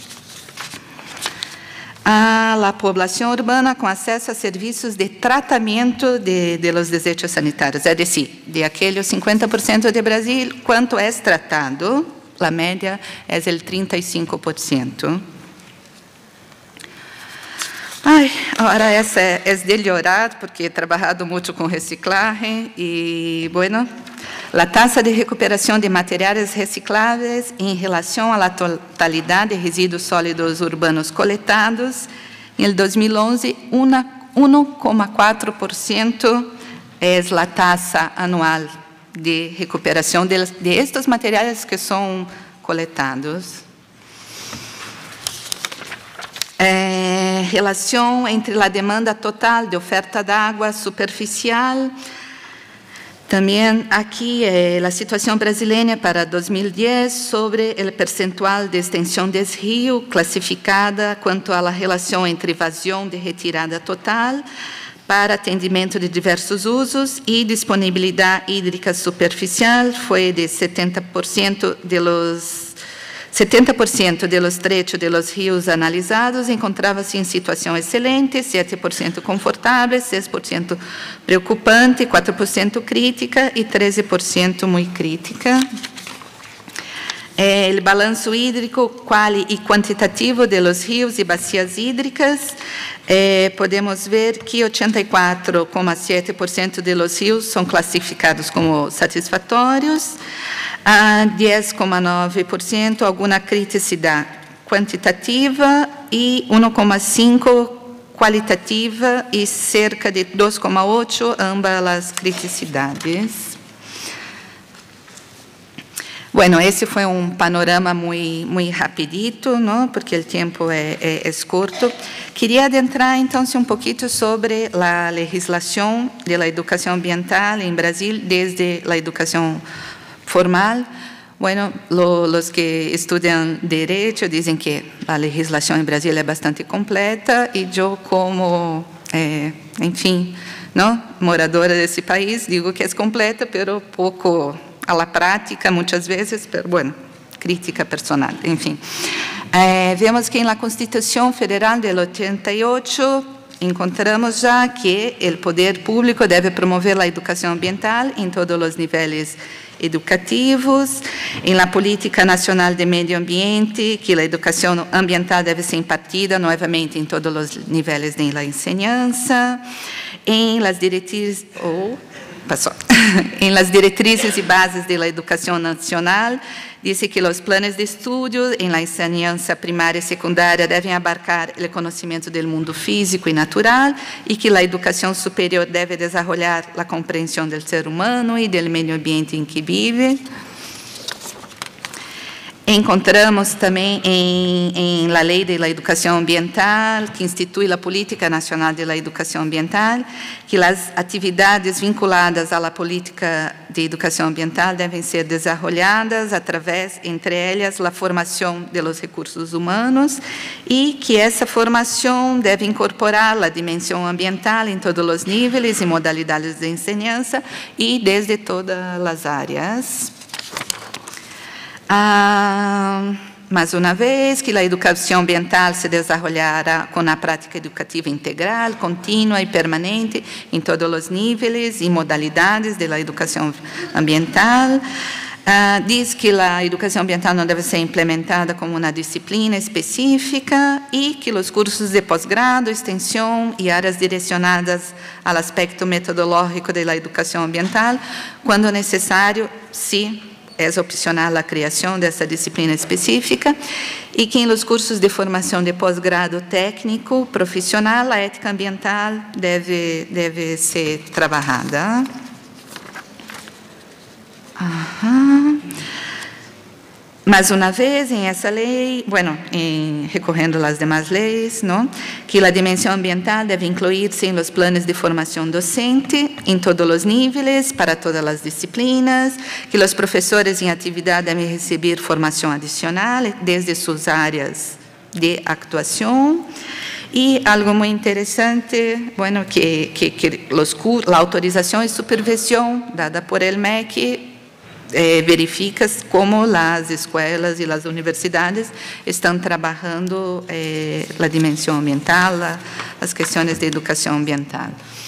A la população urbana com acesso a serviços de tratamento de, de los desechos sanitários, é decir, de aqueles cinquenta por cento de Brasil, quanto é tratado? A média é o trinta e cinco por cento. Ai, agora essa é, é de llorar, porque he trabalhado muito com reciclagem e, bueno, a taxa de recuperação de materiais recicláveis em relação à totalidade de resíduos sólidos urbanos coletados, em dois mil e onze, um vírgula quatro por cento é a taxa anual de recuperação de, de estes materiais que são coletados. É, relação entre a demanda total de oferta de água superficial. Também aqui é a situação brasileira para dois mil e dez sobre o percentual de extensão do rio classificada quanto à relação entre vazão de retirada total para atendimento de diversos usos e disponibilidade hídrica superficial foi de setenta por cento de los setenta por cento de los trechos de los rios analisados encontrava-se em situação excelente, sete por cento confortável, seis por cento preocupante, quatro por cento crítica e treze por cento muito crítica. É, o balanço hídrico quali e quantitativo de los rios e bacias hídricas, é, podemos ver que oitenta e quatro vírgula sete por cento de los rios são classificados como satisfatórios, a dez vírgula nove por cento alguma criticidade quantitativa e um vírgula cinco por cento qualitativa e cerca de dois vírgula oito por cento ambas as criticidades. Bueno, esse foi um panorama muito, muito rapidito, não? Porque o tempo é, é, é curto. Queria adentrar, então, um pouquinho sobre a legislação da educação ambiental em Brasil, desde a educação formal. Bueno, lo, los que estudiam direito dizem que a legislação em Brasil é bastante completa e eu, como, é, enfim, não, moradora desse país, digo que é completa, pero pouco a la prática, muitas vezes, pero bueno, crítica personal, enfim. Eh, vemos que na Constituição Federal de oitenta e oito encontramos já que o poder público deve promover a educação ambiental em todos os níveis educativos, em la política nacional de meio ambiente, que a educação ambiental deve ser impartida novamente em todos os níveis de la enseñanza, em las diretrizes, oh, passou, em las diretrizes e bases de la educação nacional, disse que os planos de estudo em la enseñanza primária e secundária devem abarcar o conhecimento do mundo físico e natural e que a educação superior deve desenvolver a compreensão do ser humano e do meio ambiente em que vive. Encontramos também em, em la Lei de la Educação Ambiental, que institui a Política Nacional de la Educação Ambiental, que as atividades vinculadas à política de educação ambiental devem ser desenvolvidas através, entre elas, a formação de los recursos humanos e que essa formação deve incorporar a dimensão ambiental em todos os níveis e modalidades de enseñanza e desde todas as áreas. Ah, mais uma vez, que a educação ambiental se desenvolverá com a prática educativa integral, contínua e permanente em todos os níveis e modalidades da educação ambiental. Ah, diz que a educação ambiental não deve ser implementada como uma disciplina específica e que os cursos de pós-grado, extensão e áreas direcionadas ao aspecto metodológico da educação ambiental, quando necessário, se é opcional a criação dessa disciplina específica e que em los cursos de formação de pós-grado técnico profissional a ética ambiental deve deve ser trabalhada. Uhum. Mais uma vez, em essa lei, bueno, em, recorrendo às demais leis, não? Que a dimensão ambiental deve incluir-se em los planos de formação docente, em todos os níveis, para todas as disciplinas, que os professores em atividade devem receber formação adicional, desde suas áreas de actuação. E algo muito interessante, bueno, que, que, que los, a autorização e supervisão dada por el M E C Eh, verifica como as escolas e as universidades estão trabalhando eh, a dimensão ambiental, a, as questões de educação ambiental.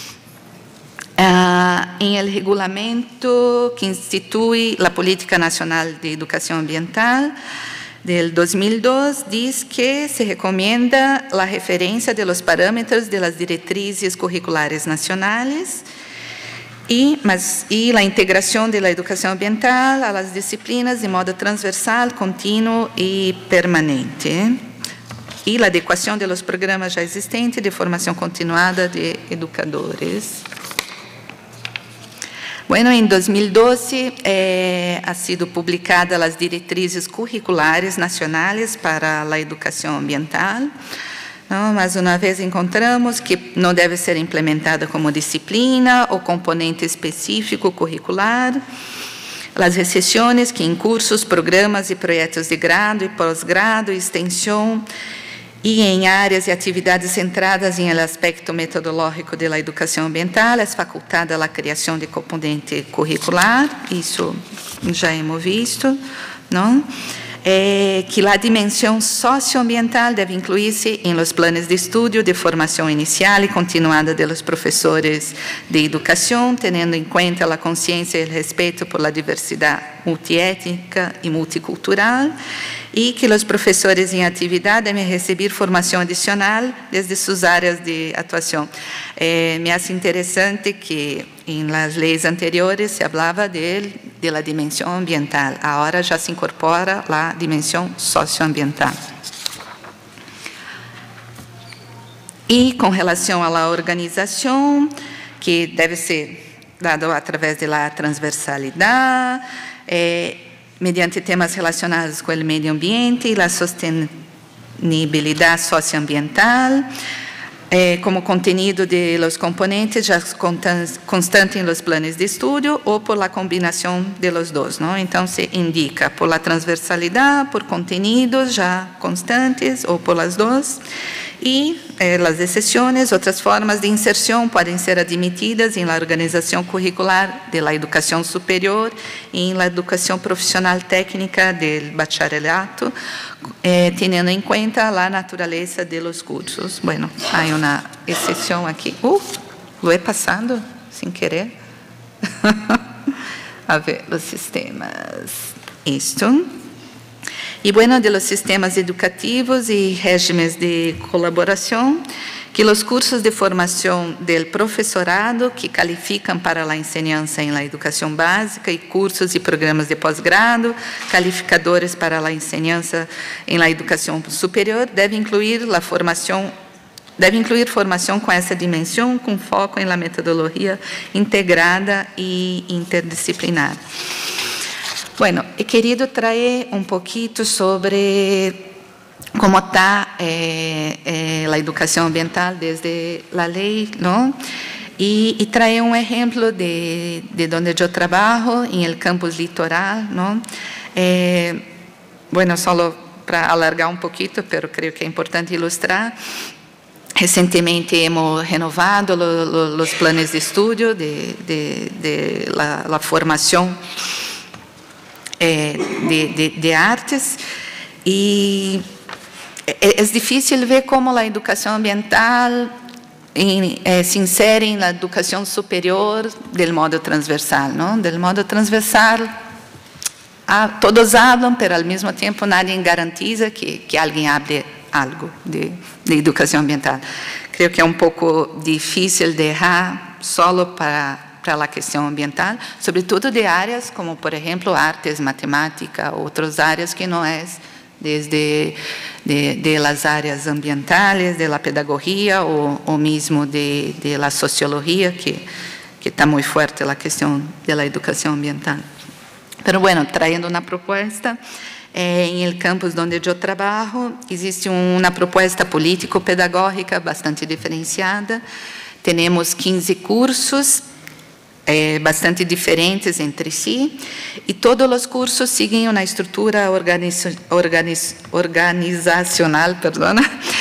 Ah, em el regulamento que institui a Política Nacional de Educação Ambiental, del dois mil e dois, diz que se recomenda a referência de los parâmetros de las diretrizes curriculares nacionais E, mas, e a integração da educação ambiental às disciplinas de modo transversal, contínuo e permanente. E a adequação dos programas já existentes de formação continuada de educadores. Bueno, em dois mil e doze, eh, ha sido publicada as diretrizes curriculares nacionais para a educação ambiental. Não, mais uma vez encontramos que não deve ser implementada como disciplina ou componente específico curricular. As exceções que em cursos, programas e projetos de grado e pós-grado, extensão e em áreas e atividades centradas em el aspecto metodológico da educação ambiental, é facultada a criação de componente curricular, isso já hemos visto, não? É que a dimensão socioambiental deve incluir-se em los planos de estudo de formação inicial e continuada de los professores de educação, tendo em conta a consciência e o respeito por la diversidade multiétnica e multicultural, e que os professores em atividade devem receber formação adicional desde suas áreas de atuação. É, me acha interessante que em las leis anteriores se falava de, de la dimensão ambiental, agora já se incorpora a dimensão socioambiental. E com relação à organização, que deve ser dado através da transversalidade, é, mediante temas relacionados com o meio ambiente e a sustentabilidade socioambiental, eh, como contenido de los componentes já constante em los planos de estudo ou por la combinação de los dos, não? Então se indica por la transversalidade, por contenidos já constantes ou por las dos. E eh, as exceções, outras formas de inserção podem ser admitidas em la organização curricular de la educação superior e em la educação profissional técnica del bacharelato, eh, tendo em conta a natureza de los cursos. Bueno, há uma exceção aqui. Uh, lo he passado sem querer. A ver, os sistemas. Isto. E, bueno, de los sistemas educativos e régimes de colaboração, que os cursos de formação del professorado que calificam para a enseñanza em la educação básica e cursos e programas de pós-grado, calificadores para a enseñanza em la educação superior, deve incluir a formação Deve incluir formação com essa dimensão, com foco em la metodologia integrada e interdisciplinar. Bueno, he querido traer um pouquinho sobre como está eh, eh, a educação ambiental desde a lei, não? E, e trazer um exemplo de, de onde eu trabalho, em el campus litoral, não? Eh, bueno, só para alargar um pouquinho, mas creio que é importante ilustrar. Recentemente hemos renovado lo, lo, los planes de estudio de, de, de la, la formación eh, de, de, de artes y es difícil ver cómo la educación ambiental en, eh, se insere en la educación superior del modo transversal, ¿no? Del modo transversal, ah, todos hablan, pero al mismo tiempo nadie garantiza que, que alguien hable algo de, de educação ambiental. Creio que é um pouco difícil deixar solo para, para a questão ambiental, sobretudo de áreas como, por exemplo, artes, matemática, outras áreas que não é desde de, de las áreas ambientales, de la pedagogia ou, ou mesmo de, de la sociologia, que, que está muito forte a questão da educação ambiental. Pero, bueno, trayendo uma proposta, Eh, en el campus donde yo trabajo, existe una propuesta político-pedagógica bastante diferenciada. Tenemos quinze cursos, eh, bastante diferentes entre sí, y todos los cursos siguen una estructura organiz organiz organizacional perdona,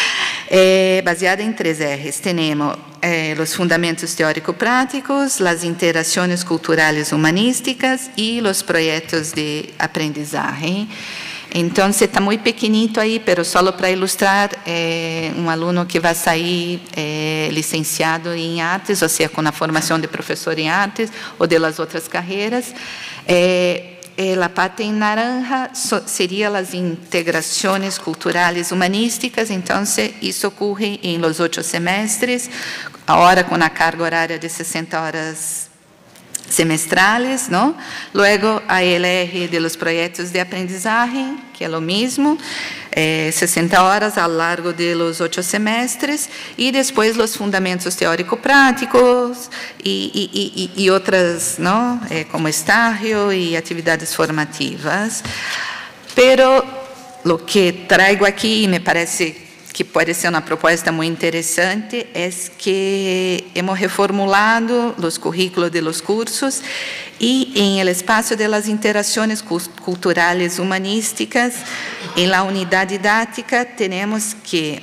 eh, baseada en tres ejes. Tenemos eh, los fundamentos teórico-prácticos, las interacciones culturales humanísticas y los proyectos de aprendizaje. Entonces, está muy pequeñito ahí, pero solo para ilustrar, eh, un alumno que va a salir eh, licenciado en artes, o sea, con la formación de profesor en artes o de las otras carreras. Eh, eh, la parte en naranja so, sería las integraciones culturales humanísticas, entonces eso ocurre en los ocho semestres, ahora con la carga horaria de sesenta horas semestrales, ¿no? Luego hay el eje de los proyectos de aprendizaje, que es lo mismo, eh, sesenta horas a lo largo de los ocho semestres, y después los fundamentos teórico-prácticos y, y, y, y otras, ¿no? Eh, como estágio y actividades formativas. Pero lo que traigo aquí, y me parece que pode ser uma proposta muito interessante, é que hemos reformulado os currículos de los cursos e, em el espaço de las interações culturales humanísticas, em la unidade didática, temos que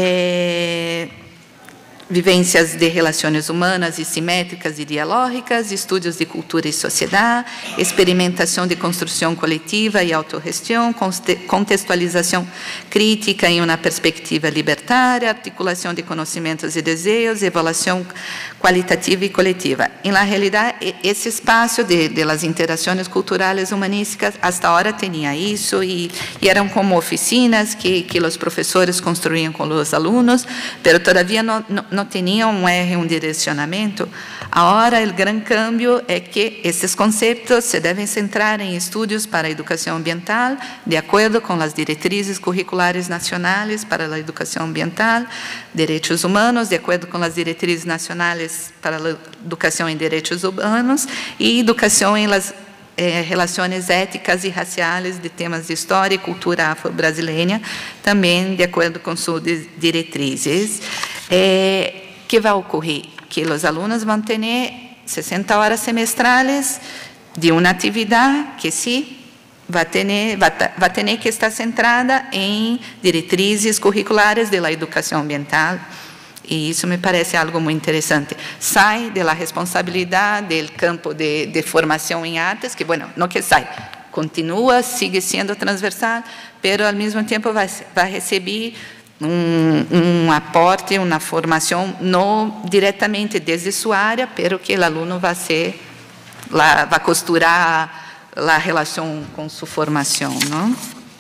eh, vivências de relações humanas e simétricas e dialógicas, estudos de cultura e sociedade, experimentação de construção coletiva e autogestão, contextualização crítica em uma perspectiva libertária, articulação de conhecimentos e desejos, avaliação qualitativa e coletiva. Em la realidade, esse espaço de, de las interações culturais humanísticas, hasta ahora tinha isso, e, e eram como oficinas que, que os professores construíam com os alunos, pero todavía não, não não tinham um eje, um direcionamento. Agora, o grande cambio é que esses conceitos se devem centrar em estudos para a educação ambiental, de acordo com as diretrizes curriculares nacionais para a educação ambiental, direitos humanos, de acordo com as diretrizes nacionais para a educação em direitos humanos, e educação em las Eh, relações éticas e raciais de temas de história e cultura afro-brasileira, também de acordo com suas diretrizes. Eh, que vai ocorrer? Que os alunos vão ter sessenta horas semestrais de uma atividade que sim vai ter, vai, vai ter que estar centrada em diretrizes curriculares da educação ambiental. E isso me parece algo muito interessante. Sai da responsabilidade do campo de, de formação em artes, que, bueno, não que sai, continua, sigue sendo transversal, mas, ao mesmo tempo, vai, vai receber um, um aporte, uma formação, não diretamente desde sua área, mas que o aluno vai ser, lá, vai costurar a relação com sua formação, não?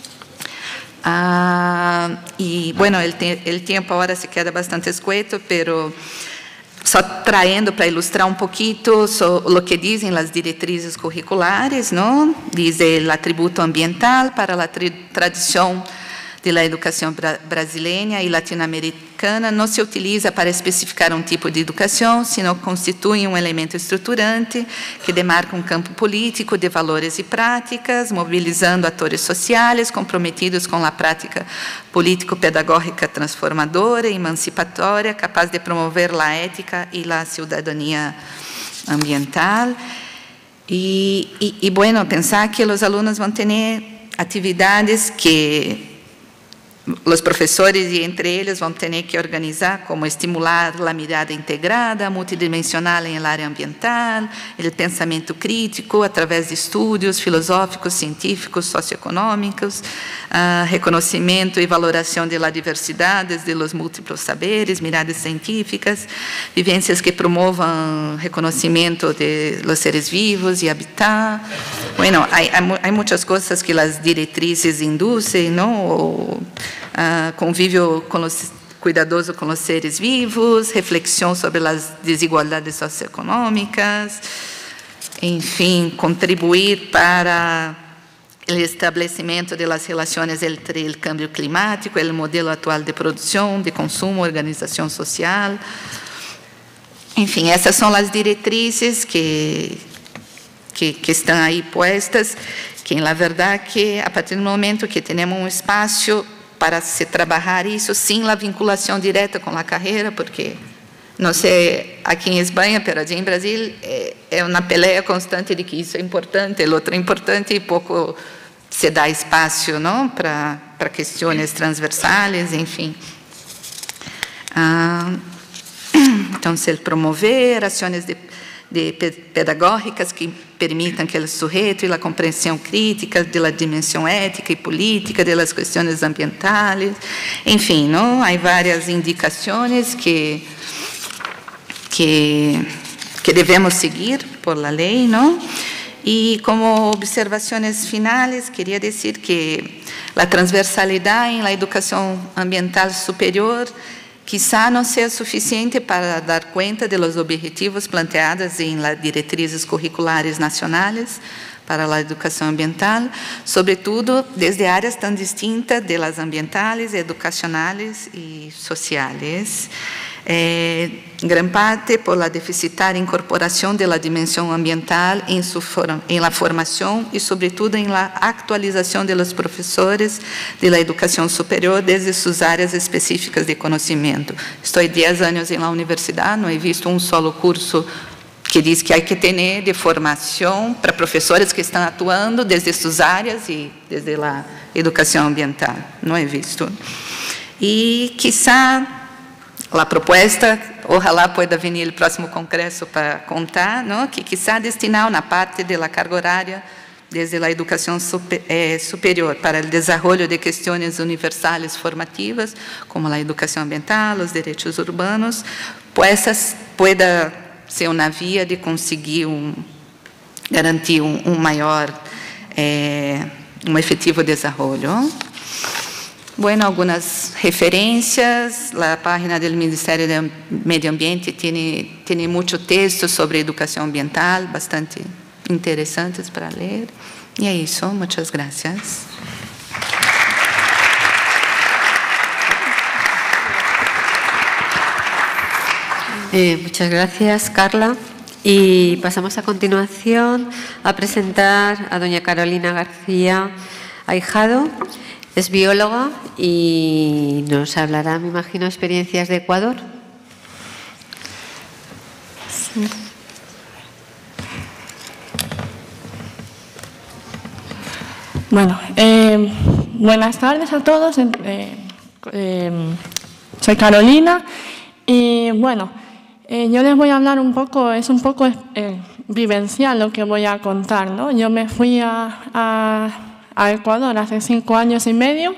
Ah, y bueno, el, te el tiempo ahora se queda bastante escueto, pero só trayendo para ilustrar un poquito so, lo que dicen las directrices curriculares, ¿no? Dice el atributo ambiental para la tradición de la educação bra brasileira e latino-americana não se utiliza para especificar um tipo de educação, sino constitui um elemento estruturante que demarca um campo político de valores e práticas, mobilizando atores sociais comprometidos com a prática político-pedagógica transformadora e emancipatória, capaz de promover a ética e a cidadania ambiental. E, e, e, bueno, pensar que os alunos vão ter atividades que os professores e entre eles vão ter que organizar, como estimular a mirada integrada, multidimensional em área ambiental, o pensamento crítico através de estudos filosóficos, científicos, socioeconômicos, uh, reconhecimento e valoração da diversidade de los múltiplos saberes, miradas científicas, vivências que promovam reconhecimento de los seres vivos e habitat. Bueno, há muitas coisas que as diretrizes induzem, não? Uh, convívio com os, cuidadoso com os seres vivos, reflexão sobre as desigualdades socioeconômicas, enfim, contribuir para o estabelecimento das relações entre o câmbio climático, o modelo atual de produção, de consumo, organização social. Enfim, essas são as diretrizes que, que, que estão aí postas, que, na verdade, que a partir do momento que temos um espaço para se trabalhar isso, sim, a vinculação direta com a carreira, porque, não sei, aqui em Espanha, mas em Brasil, é, é uma peleia constante de que isso é importante, o outro é importante e pouco se dá espaço, não, para, para questões transversais, enfim. Ah, então, se promover ações de de pedagógicas que permitam que o sujeito e a compreensão crítica da dimensão ética e política das questões ambientais, enfim, não? Há várias indicações que que que devemos seguir por la lei, não? E como observações finais, queria dizer que a transversalidade em la educação ambiental superior quizá não seja suficiente para dar conta de los objetivos planteados em las diretrizes curriculares nacionais para a educação ambiental, sobretudo desde áreas tão distintas de las ambientales, educacionales e sociales. Eh, gran parte por la deficitária incorporação de la dimensão ambiental em, su for em la formação e, sobretudo, em la actualização de los professores de la educação superior desde suas áreas específicas de conhecimento. Estou dez anos em la universidade, não he visto um solo curso que diz que há que ter de formação para professores que estão atuando desde suas áreas e desde a educação ambiental. Não he visto. E, quizá, a proposta, ojalá pueda vir o próximo congresso para contar, não? Que quizá destinar uma parte da carga horária desde a educação super, eh, superior para o desenvolvimento de questões universais formativas, como a educação ambiental, os direitos urbanos, pues pueda ser uma via de conseguir um, garantir um, um maior, eh, um efetivo desenvolvimento. Bueno, algumas referências. A página do Ministério do Meio Ambiente tem, tem muito texto sobre educação ambiental, bastante interessantes para ler. E é isso. Muitas graças. Eh, muchas gracias, Carla. Y pasamos a continuación a presentar a doña Carolina García Ahijado. Es bióloga y nos hablará, me imagino, experiencias de Ecuador. Sí. Bueno, eh, buenas tardes a todos. Eh, eh, soy Carolina y, bueno, eh, yo les voy a hablar un poco, es un poco eh, vivencial lo que voy a contar, ¿no? Yo me fui a... a a Ecuador hace cinco años y medio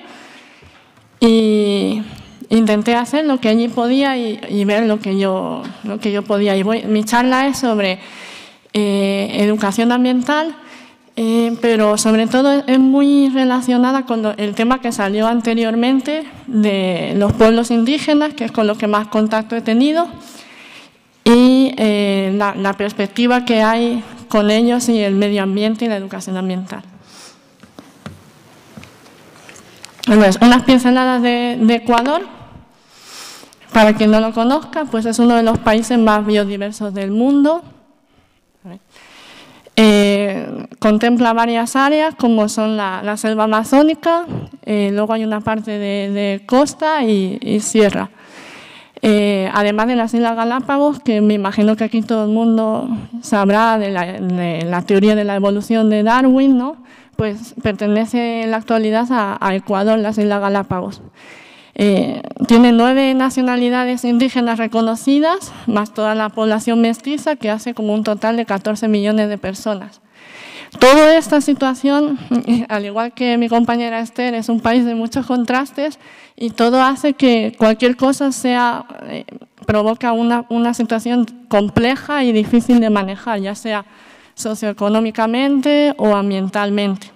y intenté hacer lo que allí podía y, y ver lo que yo, lo que yo podía. Y voy, mi charla es sobre eh, educación ambiental, eh, pero sobre todo es muy relacionada con lo, el tema que salió anteriormente de los pueblos indígenas, que es con lo que más contacto he tenido, y eh, la, la perspectiva que hay con ellos y el medio ambiente y la educación ambiental. Entonces, unas pinceladas de, de Ecuador. Para quien no lo conozca, pues es uno de los países más biodiversos del mundo. Eh, contempla varias áreas, como son la, la selva amazónica, eh, luego hay una parte de, de costa y, y sierra. Eh, además de las Islas Galápagos, que me imagino que aquí todo el mundo sabrá de la, de la teoría de la evolución de Darwin, ¿no? Pues pertenece en la actualidad a, a Ecuador, las Islas Galápagos. Eh, tiene nueve nacionalidades indígenas reconocidas, más toda la población mestiza, que hace como un total de catorce millones de personas. Toda esta situación, al igual que mi compañera Esther, es un país de muchos contrastes y todo hace que cualquier cosa sea, eh, provoca una, una situación compleja y difícil de manejar, ya sea socioeconómicamente o ambientalmente.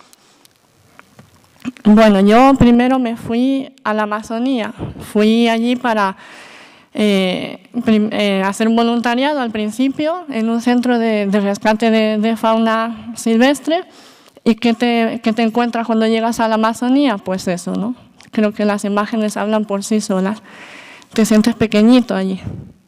Bueno, yo primero me fui a la Amazonía, fui allí para eh, prim, eh, hacer un voluntariado al principio en un centro de, de rescate de, de fauna silvestre. ¿Y qué te, qué te encuentras cuando llegas a la Amazonía? Pues eso, ¿no? Creo que las imágenes hablan por sí solas. Te sientes pequeñito allí.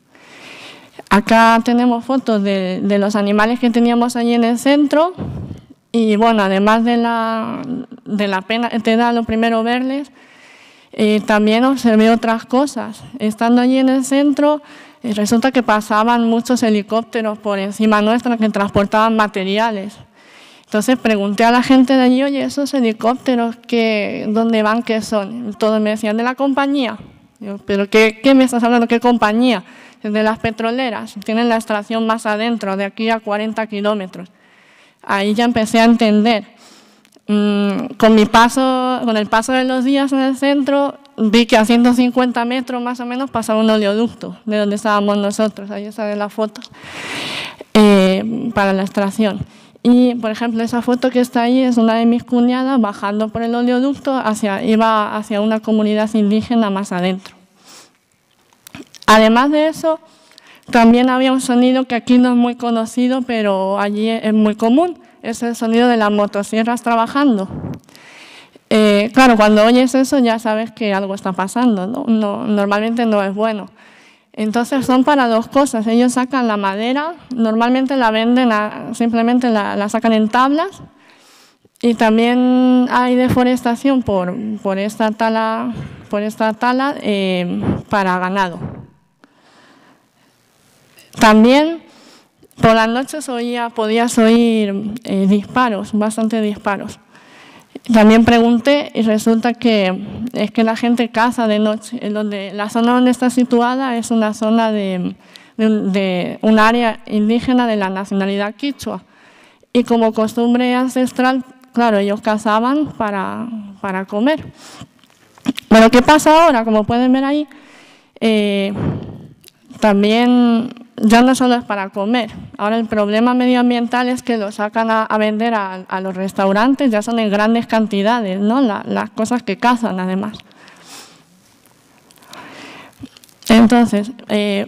Acá tenemos fotos de, de los animales que teníamos allí en el centro. Y bueno, además de la, de la pena que te da lo primero verles, eh, también observé otras cosas. Estando allí en el centro, eh, resulta que pasaban muchos helicópteros por encima nuestra que transportaban materiales. Entonces pregunté a la gente de allí, oye, ¿esos helicópteros qué, dónde van, qué son? Todos me decían, de la compañía. Yo, ¿pero qué, qué me estás hablando? ¿Qué compañía? De las petroleras. Tienen la extracción más adentro, de aquí a cuarenta kilómetros. Ahí ya empecé a entender. Mm, con, mi paso, con el paso de los días en el centro, vi que a ciento cincuenta metros más o menos pasaba un oleoducto de donde estábamos nosotros, ahí está la foto, eh, para la extracción. Y, por ejemplo, esa foto que está ahí es una de mis cuñadas bajando por el oleoducto, hacia, iba hacia una comunidad indígena más adentro. Además de eso, también había un sonido que aquí no es muy conocido, pero allí es muy común. Es el sonido de las motosierras trabajando. Eh, claro, cuando oyes eso ya sabes que algo está pasando, ¿no? No, normalmente no es bueno. Entonces son para dos cosas. Ellos sacan la madera, normalmente la venden, a, simplemente la, la sacan en tablas. Y también hay deforestación por, por esta tala, por esta tala eh, para ganado. También por las noches oía, podías oír eh, disparos, bastante disparos. También pregunté y resulta que es que la gente caza de noche. En donde, la zona donde está situada es una zona de, de, de un área indígena de la nacionalidad quichua. Y como costumbre ancestral, claro, ellos cazaban para, para comer. Pero ¿qué pasa ahora? Como pueden ver ahí, eh, también ya no solo es para comer. Ahora el problema medioambiental es que lo sacan a, a vender a, a los restaurantes, ya son en grandes cantidades, ¿no? La, las cosas que cazan, además. Entonces, eh,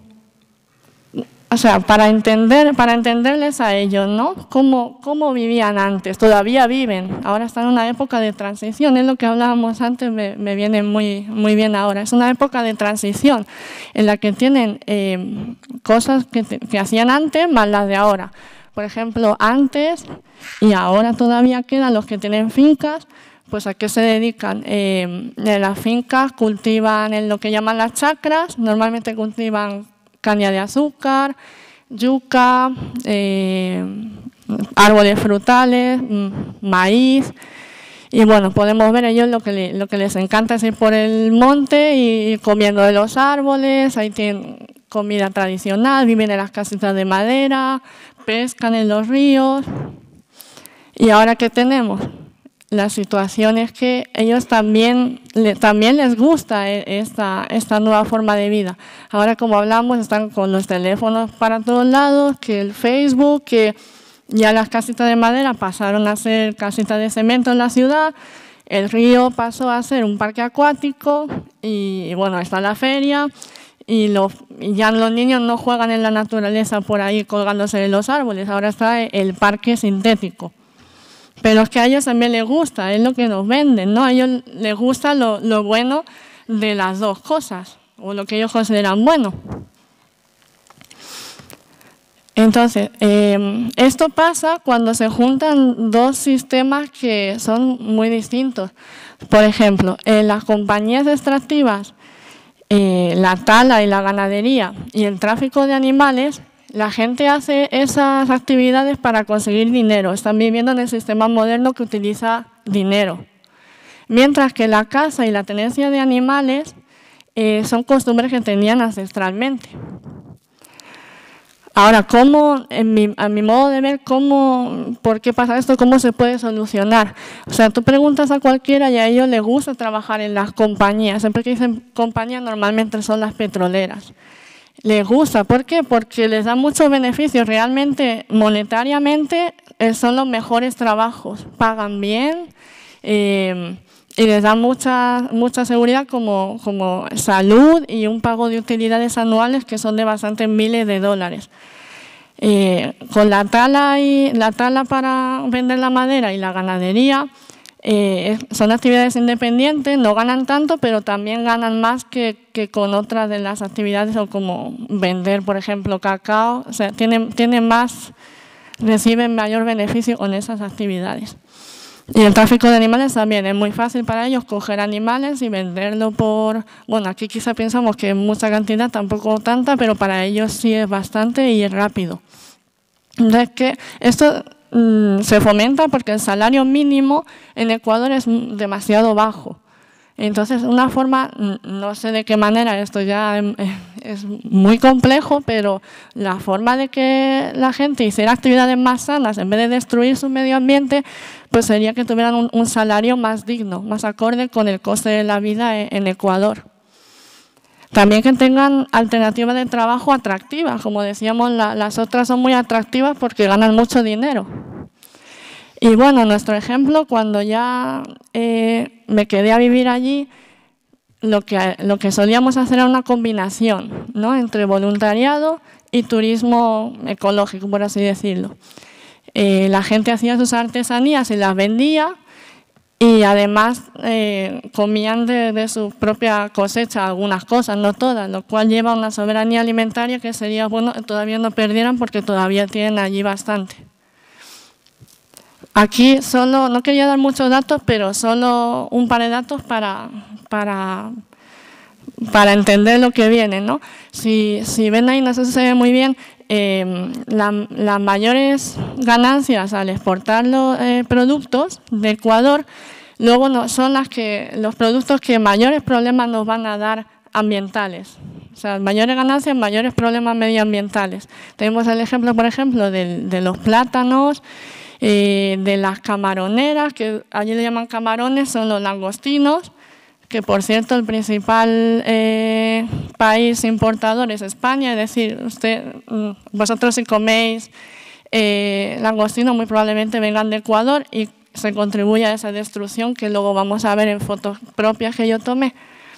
o sea, para entender, para entenderles a ellos, ¿no? ¿Cómo, cómo vivían antes? Todavía viven, ahora están en una época de transición, es lo que hablábamos antes, me, me viene muy, muy bien ahora. Es una época de transición en la que tienen eh, cosas que, que hacían antes más las de ahora. Por ejemplo, antes y ahora todavía quedan los que tienen fincas. Pues ¿a qué se dedican? Eh, en las fincas cultivan en lo que llaman las chacras, normalmente cultivan caña de azúcar, yuca, eh, árboles frutales, maíz. Y bueno, podemos ver ellos lo que, le, lo que les encanta es ir por el monte y comiendo de los árboles. Ahí tienen comida tradicional, viven en las casitas de madera, pescan en los ríos. ¿Y ahora qué tenemos? La situación es que ellos también, le, también les gusta esta, esta nueva forma de vida. Ahora, como hablamos, están con los teléfonos para todos lados, que el Facebook, que ya las casitas de madera pasaron a ser casitas de cemento en la ciudad, el río pasó a ser un parque acuático y, bueno, está la feria y, lo, y ya los niños no juegan en la naturaleza por ahí colgándose de los árboles, ahora está el parque sintético. Pero es que a ellos también les gusta, es lo que nos venden, ¿no? A ellos les gusta lo, lo bueno de las dos cosas, o lo que ellos consideran bueno. Entonces, eh, esto pasa cuando se juntan dos sistemas que son muy distintos. Por ejemplo, en las compañías extractivas, eh, la tala y la ganadería y el tráfico de animales, la gente hace esas actividades para conseguir dinero. Están viviendo en el sistema moderno que utiliza dinero. Mientras que la caza y la tenencia de animales eh, son costumbres que tenían ancestralmente. Ahora, ¿cómo, en mi, a mi modo de ver, cómo, por qué pasa esto, cómo se puede solucionar? O sea, tú preguntas a cualquiera y a ellos les gusta trabajar en las compañías. Siempre que dicen compañías, normalmente son las petroleras. Les gusta, ¿por qué? Porque les da muchos beneficios. Realmente, monetariamente, eh, son los mejores trabajos. Pagan bien eh, y les dan mucha, mucha seguridad como, como salud y un pago de utilidades anuales que son de bastantes miles de dólares. Eh, con la tala, y, la tala para vender la madera y la ganadería, eh, son actividades independientes, no ganan tanto, pero también ganan más que, que con otras de las actividades, o como vender, por ejemplo, cacao. O sea, tienen, tienen más, reciben mayor beneficio con esas actividades. Y el tráfico de animales también es muy fácil para ellos coger animales y venderlo por... Bueno, aquí quizá pensamos que es mucha cantidad, tampoco tanta, pero para ellos sí es bastante y es rápido. Entonces, que esto mmm, se fomenta porque el salario mínimo en Ecuador es demasiado bajo. Entonces, una forma, no sé de qué manera, esto ya es muy complejo, pero la forma de que la gente hiciera actividades más sanas en vez de destruir su medio ambiente, pues sería que tuvieran un, un salario más digno, más acorde con el coste de la vida en, en Ecuador. También que tengan alternativas de trabajo atractivas, como decíamos, la, las otras son muy atractivas porque ganan mucho dinero. Y bueno, nuestro ejemplo, cuando ya eh, me quedé a vivir allí, lo que, lo que solíamos hacer era una combinación, ¿no?, entre voluntariado y turismo ecológico, por así decirlo. Eh, la gente hacía sus artesanías y las vendía, y además eh, comían de, de su propia cosecha algunas cosas, no todas, lo cual lleva a una soberanía alimentaria que sería bueno que todavía no perdieran porque todavía tienen allí bastante. Aquí solo, no quería dar muchos datos, pero solo un par de datos para, para, para entender lo que viene, ¿no? Si, si ven ahí, no sé si se ve muy bien, eh, la, las mayores ganancias al exportar los eh, productos de Ecuador, luego no, son las que, los productos que mayores problemas nos van a dar ambientales. O sea, mayores ganancias, mayores problemas medioambientales. Tenemos el ejemplo, por ejemplo, de, de los plátanos, Eh, de las camaroneras, que allí le llaman camarones, son los langostinos, que por cierto el principal eh, país importador es España, es decir, usted, vosotros si coméis eh, langostinos muy probablemente vengan de Ecuador y se contribuye a esa destrucción que luego vamos a ver en fotos propias que yo tomé.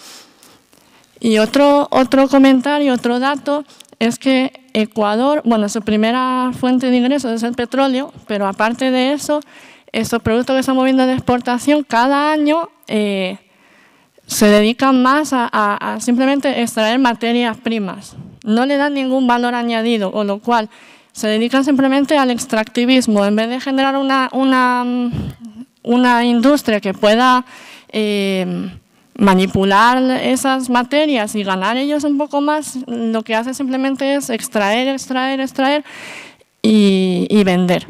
Y otro, otro comentario, otro dato, es que Ecuador, bueno, su primera fuente de ingresos es el petróleo, pero aparte de eso, estos productos que están moviendo de exportación, cada año eh, se dedican más a, a, a simplemente extraer materias primas. No le dan ningún valor añadido, con lo cual se dedican simplemente al extractivismo. En vez de generar una, una, una industria que pueda eh, manipular esas materias y ganar ellos un poco más, lo que hace simplemente es extraer, extraer, extraer y, y vender.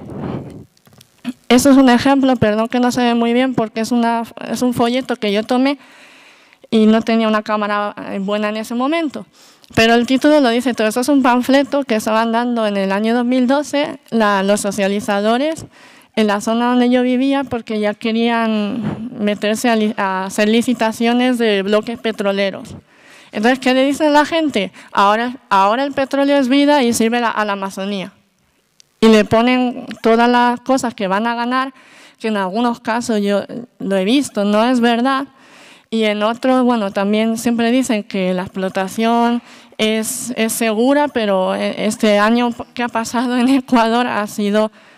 Eso es un ejemplo, perdón que no se ve muy bien porque es, una, es un folleto que yo tomé y no tenía una cámara buena en ese momento. Pero el título lo dice todo. Eso es un panfleto que estaban dando en el año dos mil doce la, los socializadores en la zona donde yo vivía porque ya querían meterse a, a hacer licitaciones de bloques petroleros. Entonces, ¿qué le dicen a la gente? Ahora, ahora el petróleo es vida y sirve a, a la Amazonía. Y le ponen todas las cosas que van a ganar, que en algunos casos yo lo he visto, no es verdad. Y en otros, bueno, también siempre dicen que la explotación es, es segura, pero este año que ha pasado en Ecuador ha sido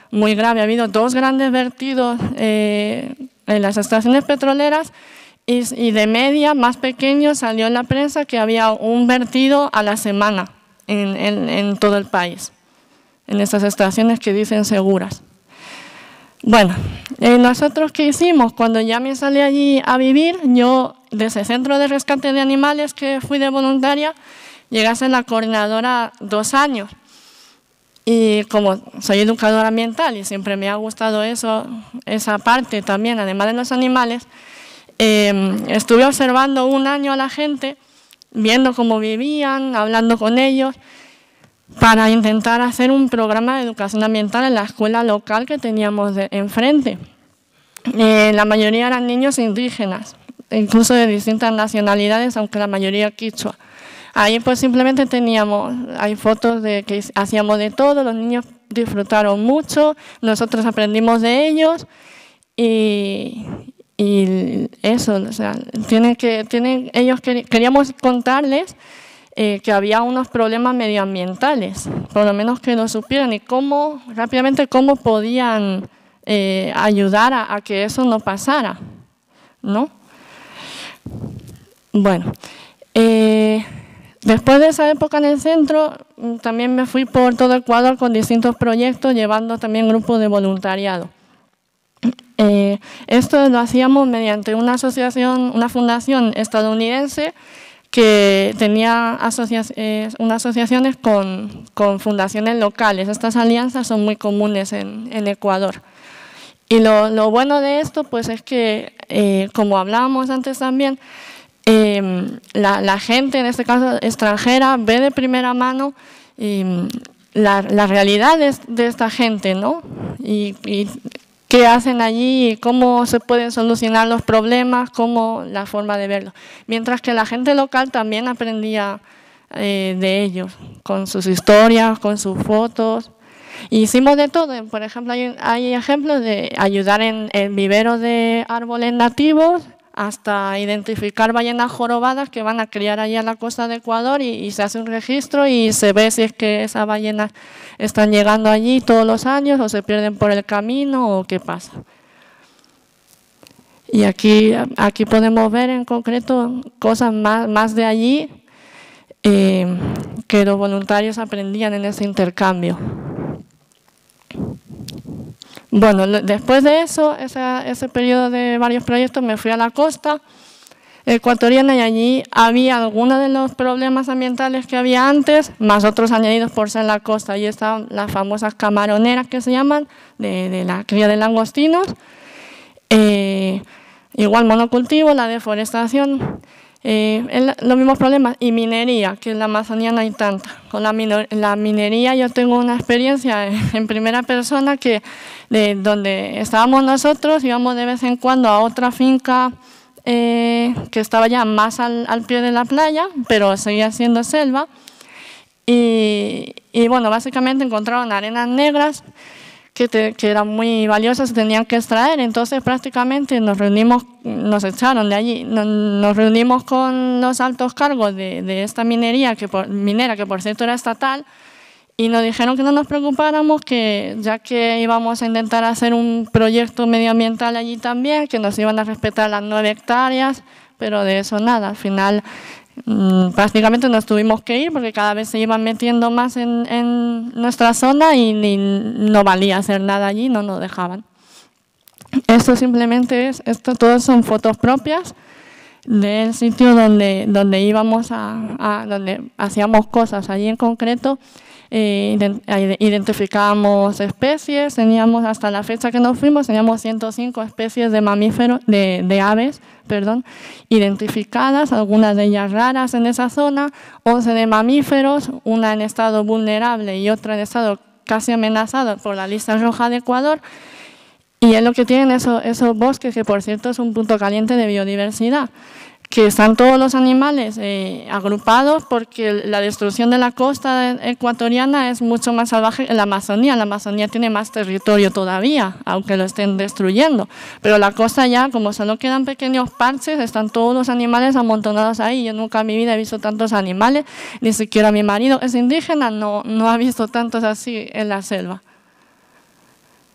muy grave. Ha habido dos grandes vertidos eh, en las estaciones petroleras y, y de media, más pequeño, salió en la prensa que había un vertido a la semana en, en, en todo el país, en estas estaciones que dicen seguras. Bueno, eh, nosotros ¿qué hicimos? Cuando ya me salí allí a vivir, yo de ese centro de rescate de animales que fui de voluntaria, llegué a ser la coordinadora dos años. Y como soy educadora ambiental y siempre me ha gustado eso, esa parte también, además de los animales, eh, estuve observando un año a la gente, viendo cómo vivían, hablando con ellos, para intentar hacer un programa de educación ambiental en la escuela local que teníamos de, enfrente. Eh, la mayoría eran niños indígenas, incluso de distintas nacionalidades, aunque la mayoría quichua. Ahí pues simplemente teníamos, hay fotos de que hacíamos de todo, los niños disfrutaron mucho, nosotros aprendimos de ellos y, y eso, o sea, tienen que, tienen, ellos queríamos contarles eh, que había unos problemas medioambientales, por lo menos que lo supieran y cómo, rápidamente cómo podían eh, ayudar a, a que eso no pasara, ¿no? Bueno, eh, después de esa época en el centro, también me fui por todo Ecuador con distintos proyectos, llevando también grupos de voluntariado. Eh, esto lo hacíamos mediante una asociación, una fundación estadounidense que tenía asocia eh, unas asociaciones con, con fundaciones locales. Estas alianzas son muy comunes en, en Ecuador. Y lo, lo bueno de esto pues es que, eh, como hablábamos antes también, Eh, la, la gente, en este caso extranjera, ve de primera mano eh, la, la realidad de, de esta gente, ¿no? Y, y qué hacen allí, cómo se pueden solucionar los problemas, cómo la forma de verlo. Mientras que la gente local también aprendía eh, de ellos, con sus historias, con sus fotos. Y hicimos de todo. Por ejemplo, hay, hay ejemplos de ayudar en, en viveros de árboles nativos, hasta identificar ballenas jorobadas que van a criar allí a la costa de Ecuador y, y se hace un registro y se ve si es que esas ballenas están llegando allí todos los años o se pierden por el camino o qué pasa. Y aquí, aquí podemos ver en concreto cosas más, más de allí eh, que los voluntarios aprendían en ese intercambio. Bueno, después de eso, ese, ese periodo de varios proyectos, me fui a la costa ecuatoriana y allí había algunos de los problemas ambientales que había antes, más otros añadidos por ser la costa. Allí están las famosas camaroneras que se llaman, de, de la cría de langostinos, eh, igual monocultivo, la deforestación, eh, el, los mismos problemas, y minería, que en la Amazonía no hay tanta. Con la, minor, la minería yo tengo una experiencia en primera persona que de donde estábamos nosotros, íbamos de vez en cuando a otra finca eh, que estaba ya más al, al pie de la playa, pero seguía siendo selva, y, y bueno, básicamente encontraron arenas negras que, te, que eran muy valiosas, tenían que extraer. Entonces prácticamente nos reunimos, nos echaron de allí, nos, nos reunimos con los altos cargos de, de esta minería, que por, minera, que por cierto era estatal, y nos dijeron que no nos preocupáramos, que ya que íbamos a intentar hacer un proyecto medioambiental allí también, que nos iban a respetar las nueve hectáreas, pero de eso nada. Al final mmm, prácticamente nos tuvimos que ir porque cada vez se iban metiendo más en, en nuestra zona y ni, no valía hacer nada allí, no nos dejaban. Esto simplemente es, esto todos son fotos propias del sitio donde, donde íbamos a, a, donde hacíamos cosas allí en concreto. Eh, identificábamos especies, teníamos hasta la fecha que nos fuimos, teníamos ciento cinco especies de mamíferos, de, de aves, perdón, identificadas, algunas de ellas raras en esa zona, once de mamíferos, una en estado vulnerable y otra en estado casi amenazado por la lista roja de Ecuador. Y es lo que tienen esos, esos bosques, que por cierto es un punto caliente de biodiversidad, que están todos los animales eh, agrupados porque la destrucción de la costa ecuatoriana es mucho más salvaje en la Amazonía. La Amazonía tiene más territorio todavía, aunque lo estén destruyendo. Pero la costa ya, como solo quedan pequeños parches, están todos los animales amontonados ahí. Yo nunca en mi vida he visto tantos animales, ni siquiera mi marido es indígena, no, no ha visto tantos así en la selva.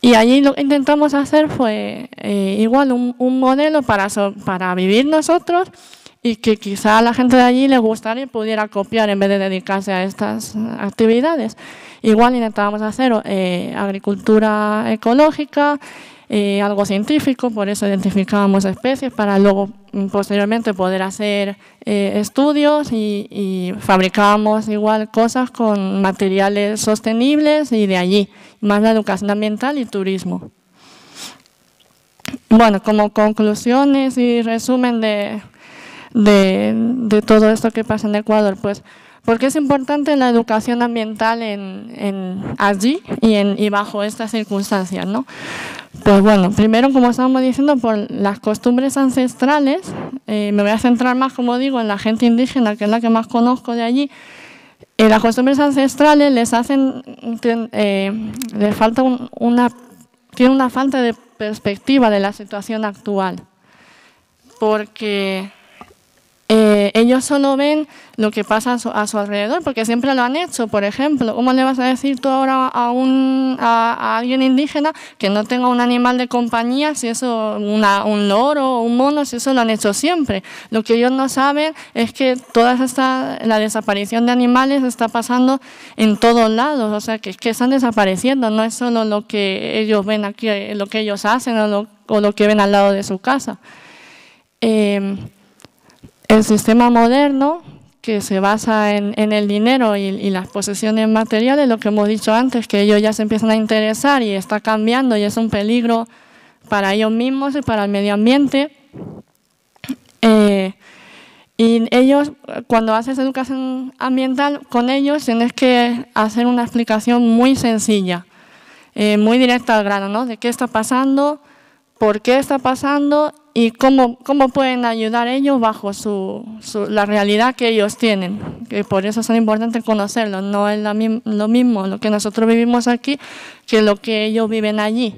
Y allí lo que intentamos hacer fue eh, igual un, un modelo para, so, para vivir nosotros y que quizá a la gente de allí le gustaría y pudiera copiar en vez de dedicarse a estas actividades. Igual intentábamos hacer eh, agricultura ecológica, eh, algo científico, por eso identificábamos especies para luego posteriormente poder hacer eh, estudios y, y fabricábamos igual cosas con materiales sostenibles y de allí, más la educación ambiental y turismo. Bueno, como conclusiones y resumen de, de, de todo esto que pasa en Ecuador, pues ¿por qué es importante la educación ambiental en, en allí y, en, y bajo estas circunstancias, ¿no? Pues bueno, primero, como estábamos diciendo, por las costumbres ancestrales, eh, me voy a centrar más, como digo, en la gente indígena, que es la que más conozco de allí. Eh, las costumbres ancestrales les hacen, eh, les falta un, una, tiene una falta de perspectiva de la situación actual, porque Eh, ellos solo ven lo que pasa a su, a su alrededor, porque siempre lo han hecho. Por ejemplo, ¿cómo le vas a decir tú ahora a, un, a, a alguien indígena que no tenga un animal de compañía, si eso, una, un loro o un mono, si eso lo han hecho siempre? Lo que ellos no saben es que toda esta, la desaparición de animales está pasando en todos lados, o sea, que, que están desapareciendo, no es solo lo que ellos ven aquí, lo que ellos hacen o lo, o lo que ven al lado de su casa. Eh, El sistema moderno, que se basa en, en el dinero y, y las posesiones materiales, lo que hemos dicho antes, que ellos ya se empiezan a interesar y está cambiando y es un peligro para ellos mismos y para el medio ambiente. Eh, y ellos, cuando haces educación ambiental con ellos, tienes que hacer una explicación muy sencilla, eh, muy directa al grano, ¿no? De qué está pasando, por qué está pasando y cómo, cómo pueden ayudar ellos bajo su, su, la realidad que ellos tienen. Que por eso es tan importante conocerlo. No es la, lo mismo lo que nosotros vivimos aquí que lo que ellos viven allí.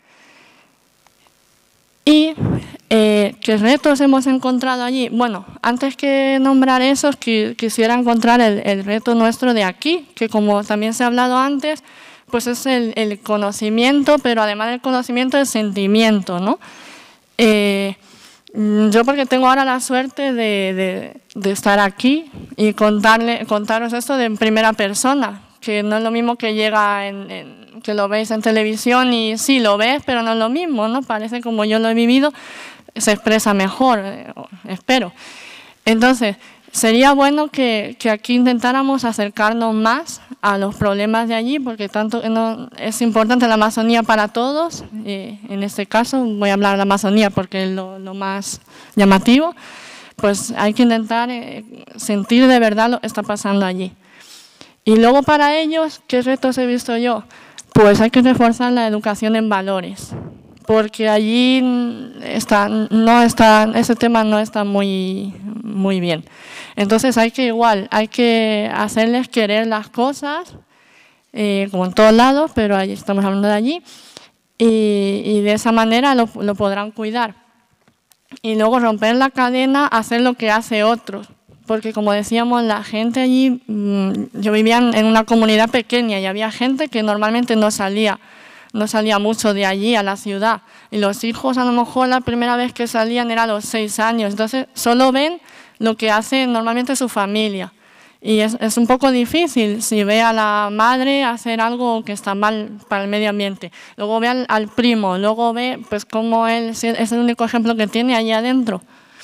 Y eh, ¿qué retos hemos encontrado allí? Bueno, antes que nombrar esos, que, quisiera encontrar el, el reto nuestro de aquí, que como también se ha hablado antes, pues es el, el conocimiento, pero además del conocimiento, el sentimiento, ¿no? Eh, yo porque tengo ahora la suerte de, de, de estar aquí y contarle, contaros esto de en primera persona, que no es lo mismo que llega en, en, que lo veis en televisión y sí lo ves, pero no es lo mismo, ¿no? Parece como yo lo he vivido, se expresa mejor, eh, espero. Entonces, sería bueno que, que aquí intentáramos acercarnos más a los problemas de allí, porque tanto no, es importante la Amazonía para todos. Eh, en este caso voy a hablar de la Amazonía porque es lo, lo más llamativo. Pues hay que intentar eh, sentir de verdad lo que está pasando allí. Y luego para ellos, ¿qué retos he visto yo? Pues hay que reforzar la educación en valores, porque allí está, no está, ese tema no está muy, muy bien. Entonces hay que igual, hay que hacerles querer las cosas, eh, como en todos lados, pero allí estamos hablando de allí, y, y de esa manera lo, lo podrán cuidar. Y luego romper la cadena, hacer lo que hace otros, porque como decíamos, la gente allí, yo vivía en una comunidad pequeña y había gente que normalmente no salía, no salía mucho de allí a la ciudad, y los hijos a lo mejor la primera vez que salían era a los seis años, entonces solo ven lo que hace normalmente su familia. Y es, es un poco difícil si ve a la madre hacer algo que está mal para el medio ambiente. Luego ve al, al primo, luego ve pues cómo él es el único ejemplo que tiene allí adentro.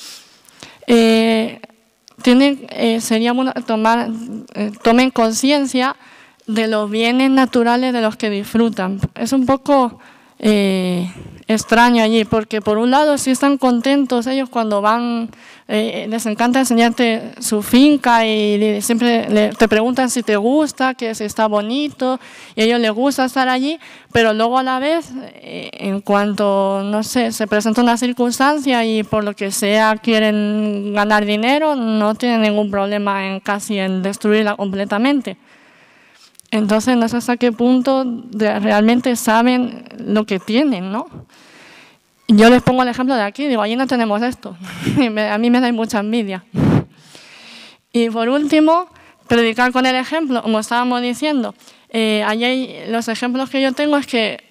Eh, tiene, eh, sería bueno tomar, eh, tomen conciencia de los bienes naturales de los que disfrutan. Es un poco eh, extraño allí, porque por un lado sí están contentos ellos cuando van, eh, les encanta enseñarte su finca y siempre le, te preguntan si te gusta, que si está bonito, y a ellos les gusta estar allí, pero luego a la vez, eh, en cuanto, no sé, se presenta una circunstancia y por lo que sea quieren ganar dinero, no tienen ningún problema en casi en destruirla completamente. Entonces, no sé hasta qué punto de, realmente saben lo que tienen, ¿no? Yo les pongo el ejemplo de aquí, digo, allí no tenemos esto. Y me, a mí me da mucha envidia. Y por último, predicar con el ejemplo, como estábamos diciendo. Eh, allí hay, los ejemplos que yo tengo es que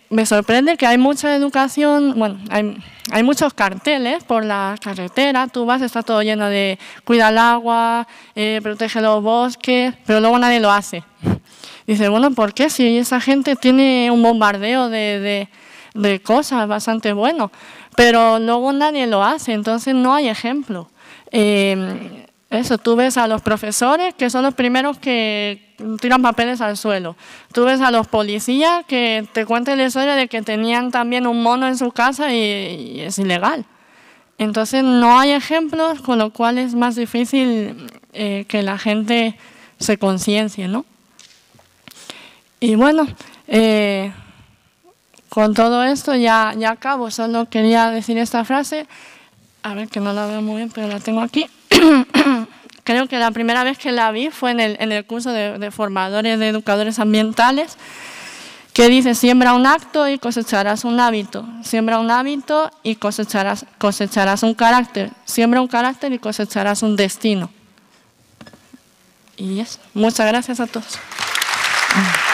me sorprende que hay mucha educación, bueno, hay, hay muchos carteles por la carretera, tú vas, está todo lleno de cuida el agua, eh, protege los bosques, pero luego nadie lo hace. Dice, bueno, ¿por qué? Si esa gente tiene un bombardeo de, de, de cosas bastante bueno, pero luego nadie lo hace, entonces no hay ejemplo. Eh, Eso, tú ves a los profesores que son los primeros que tiran papeles al suelo. Tú ves a los policías que te cuentan la historia de que tenían también un mono en su casa y, y es ilegal. Entonces no hay ejemplos, con lo cual es más difícil eh, que la gente se conciencie, ¿no? Y bueno, eh, con todo esto ya, ya acabo. Solo quería decir esta frase. A ver, que no la veo muy bien, pero la tengo aquí. Creo que la primera vez que la vi fue en el, en el curso de, de formadores de educadores ambientales, que dice, siembra un acto y cosecharás un hábito, siembra un hábito y cosecharás, cosecharás un carácter, siembra un carácter y cosecharás un destino. Y eso, muchas gracias a todos.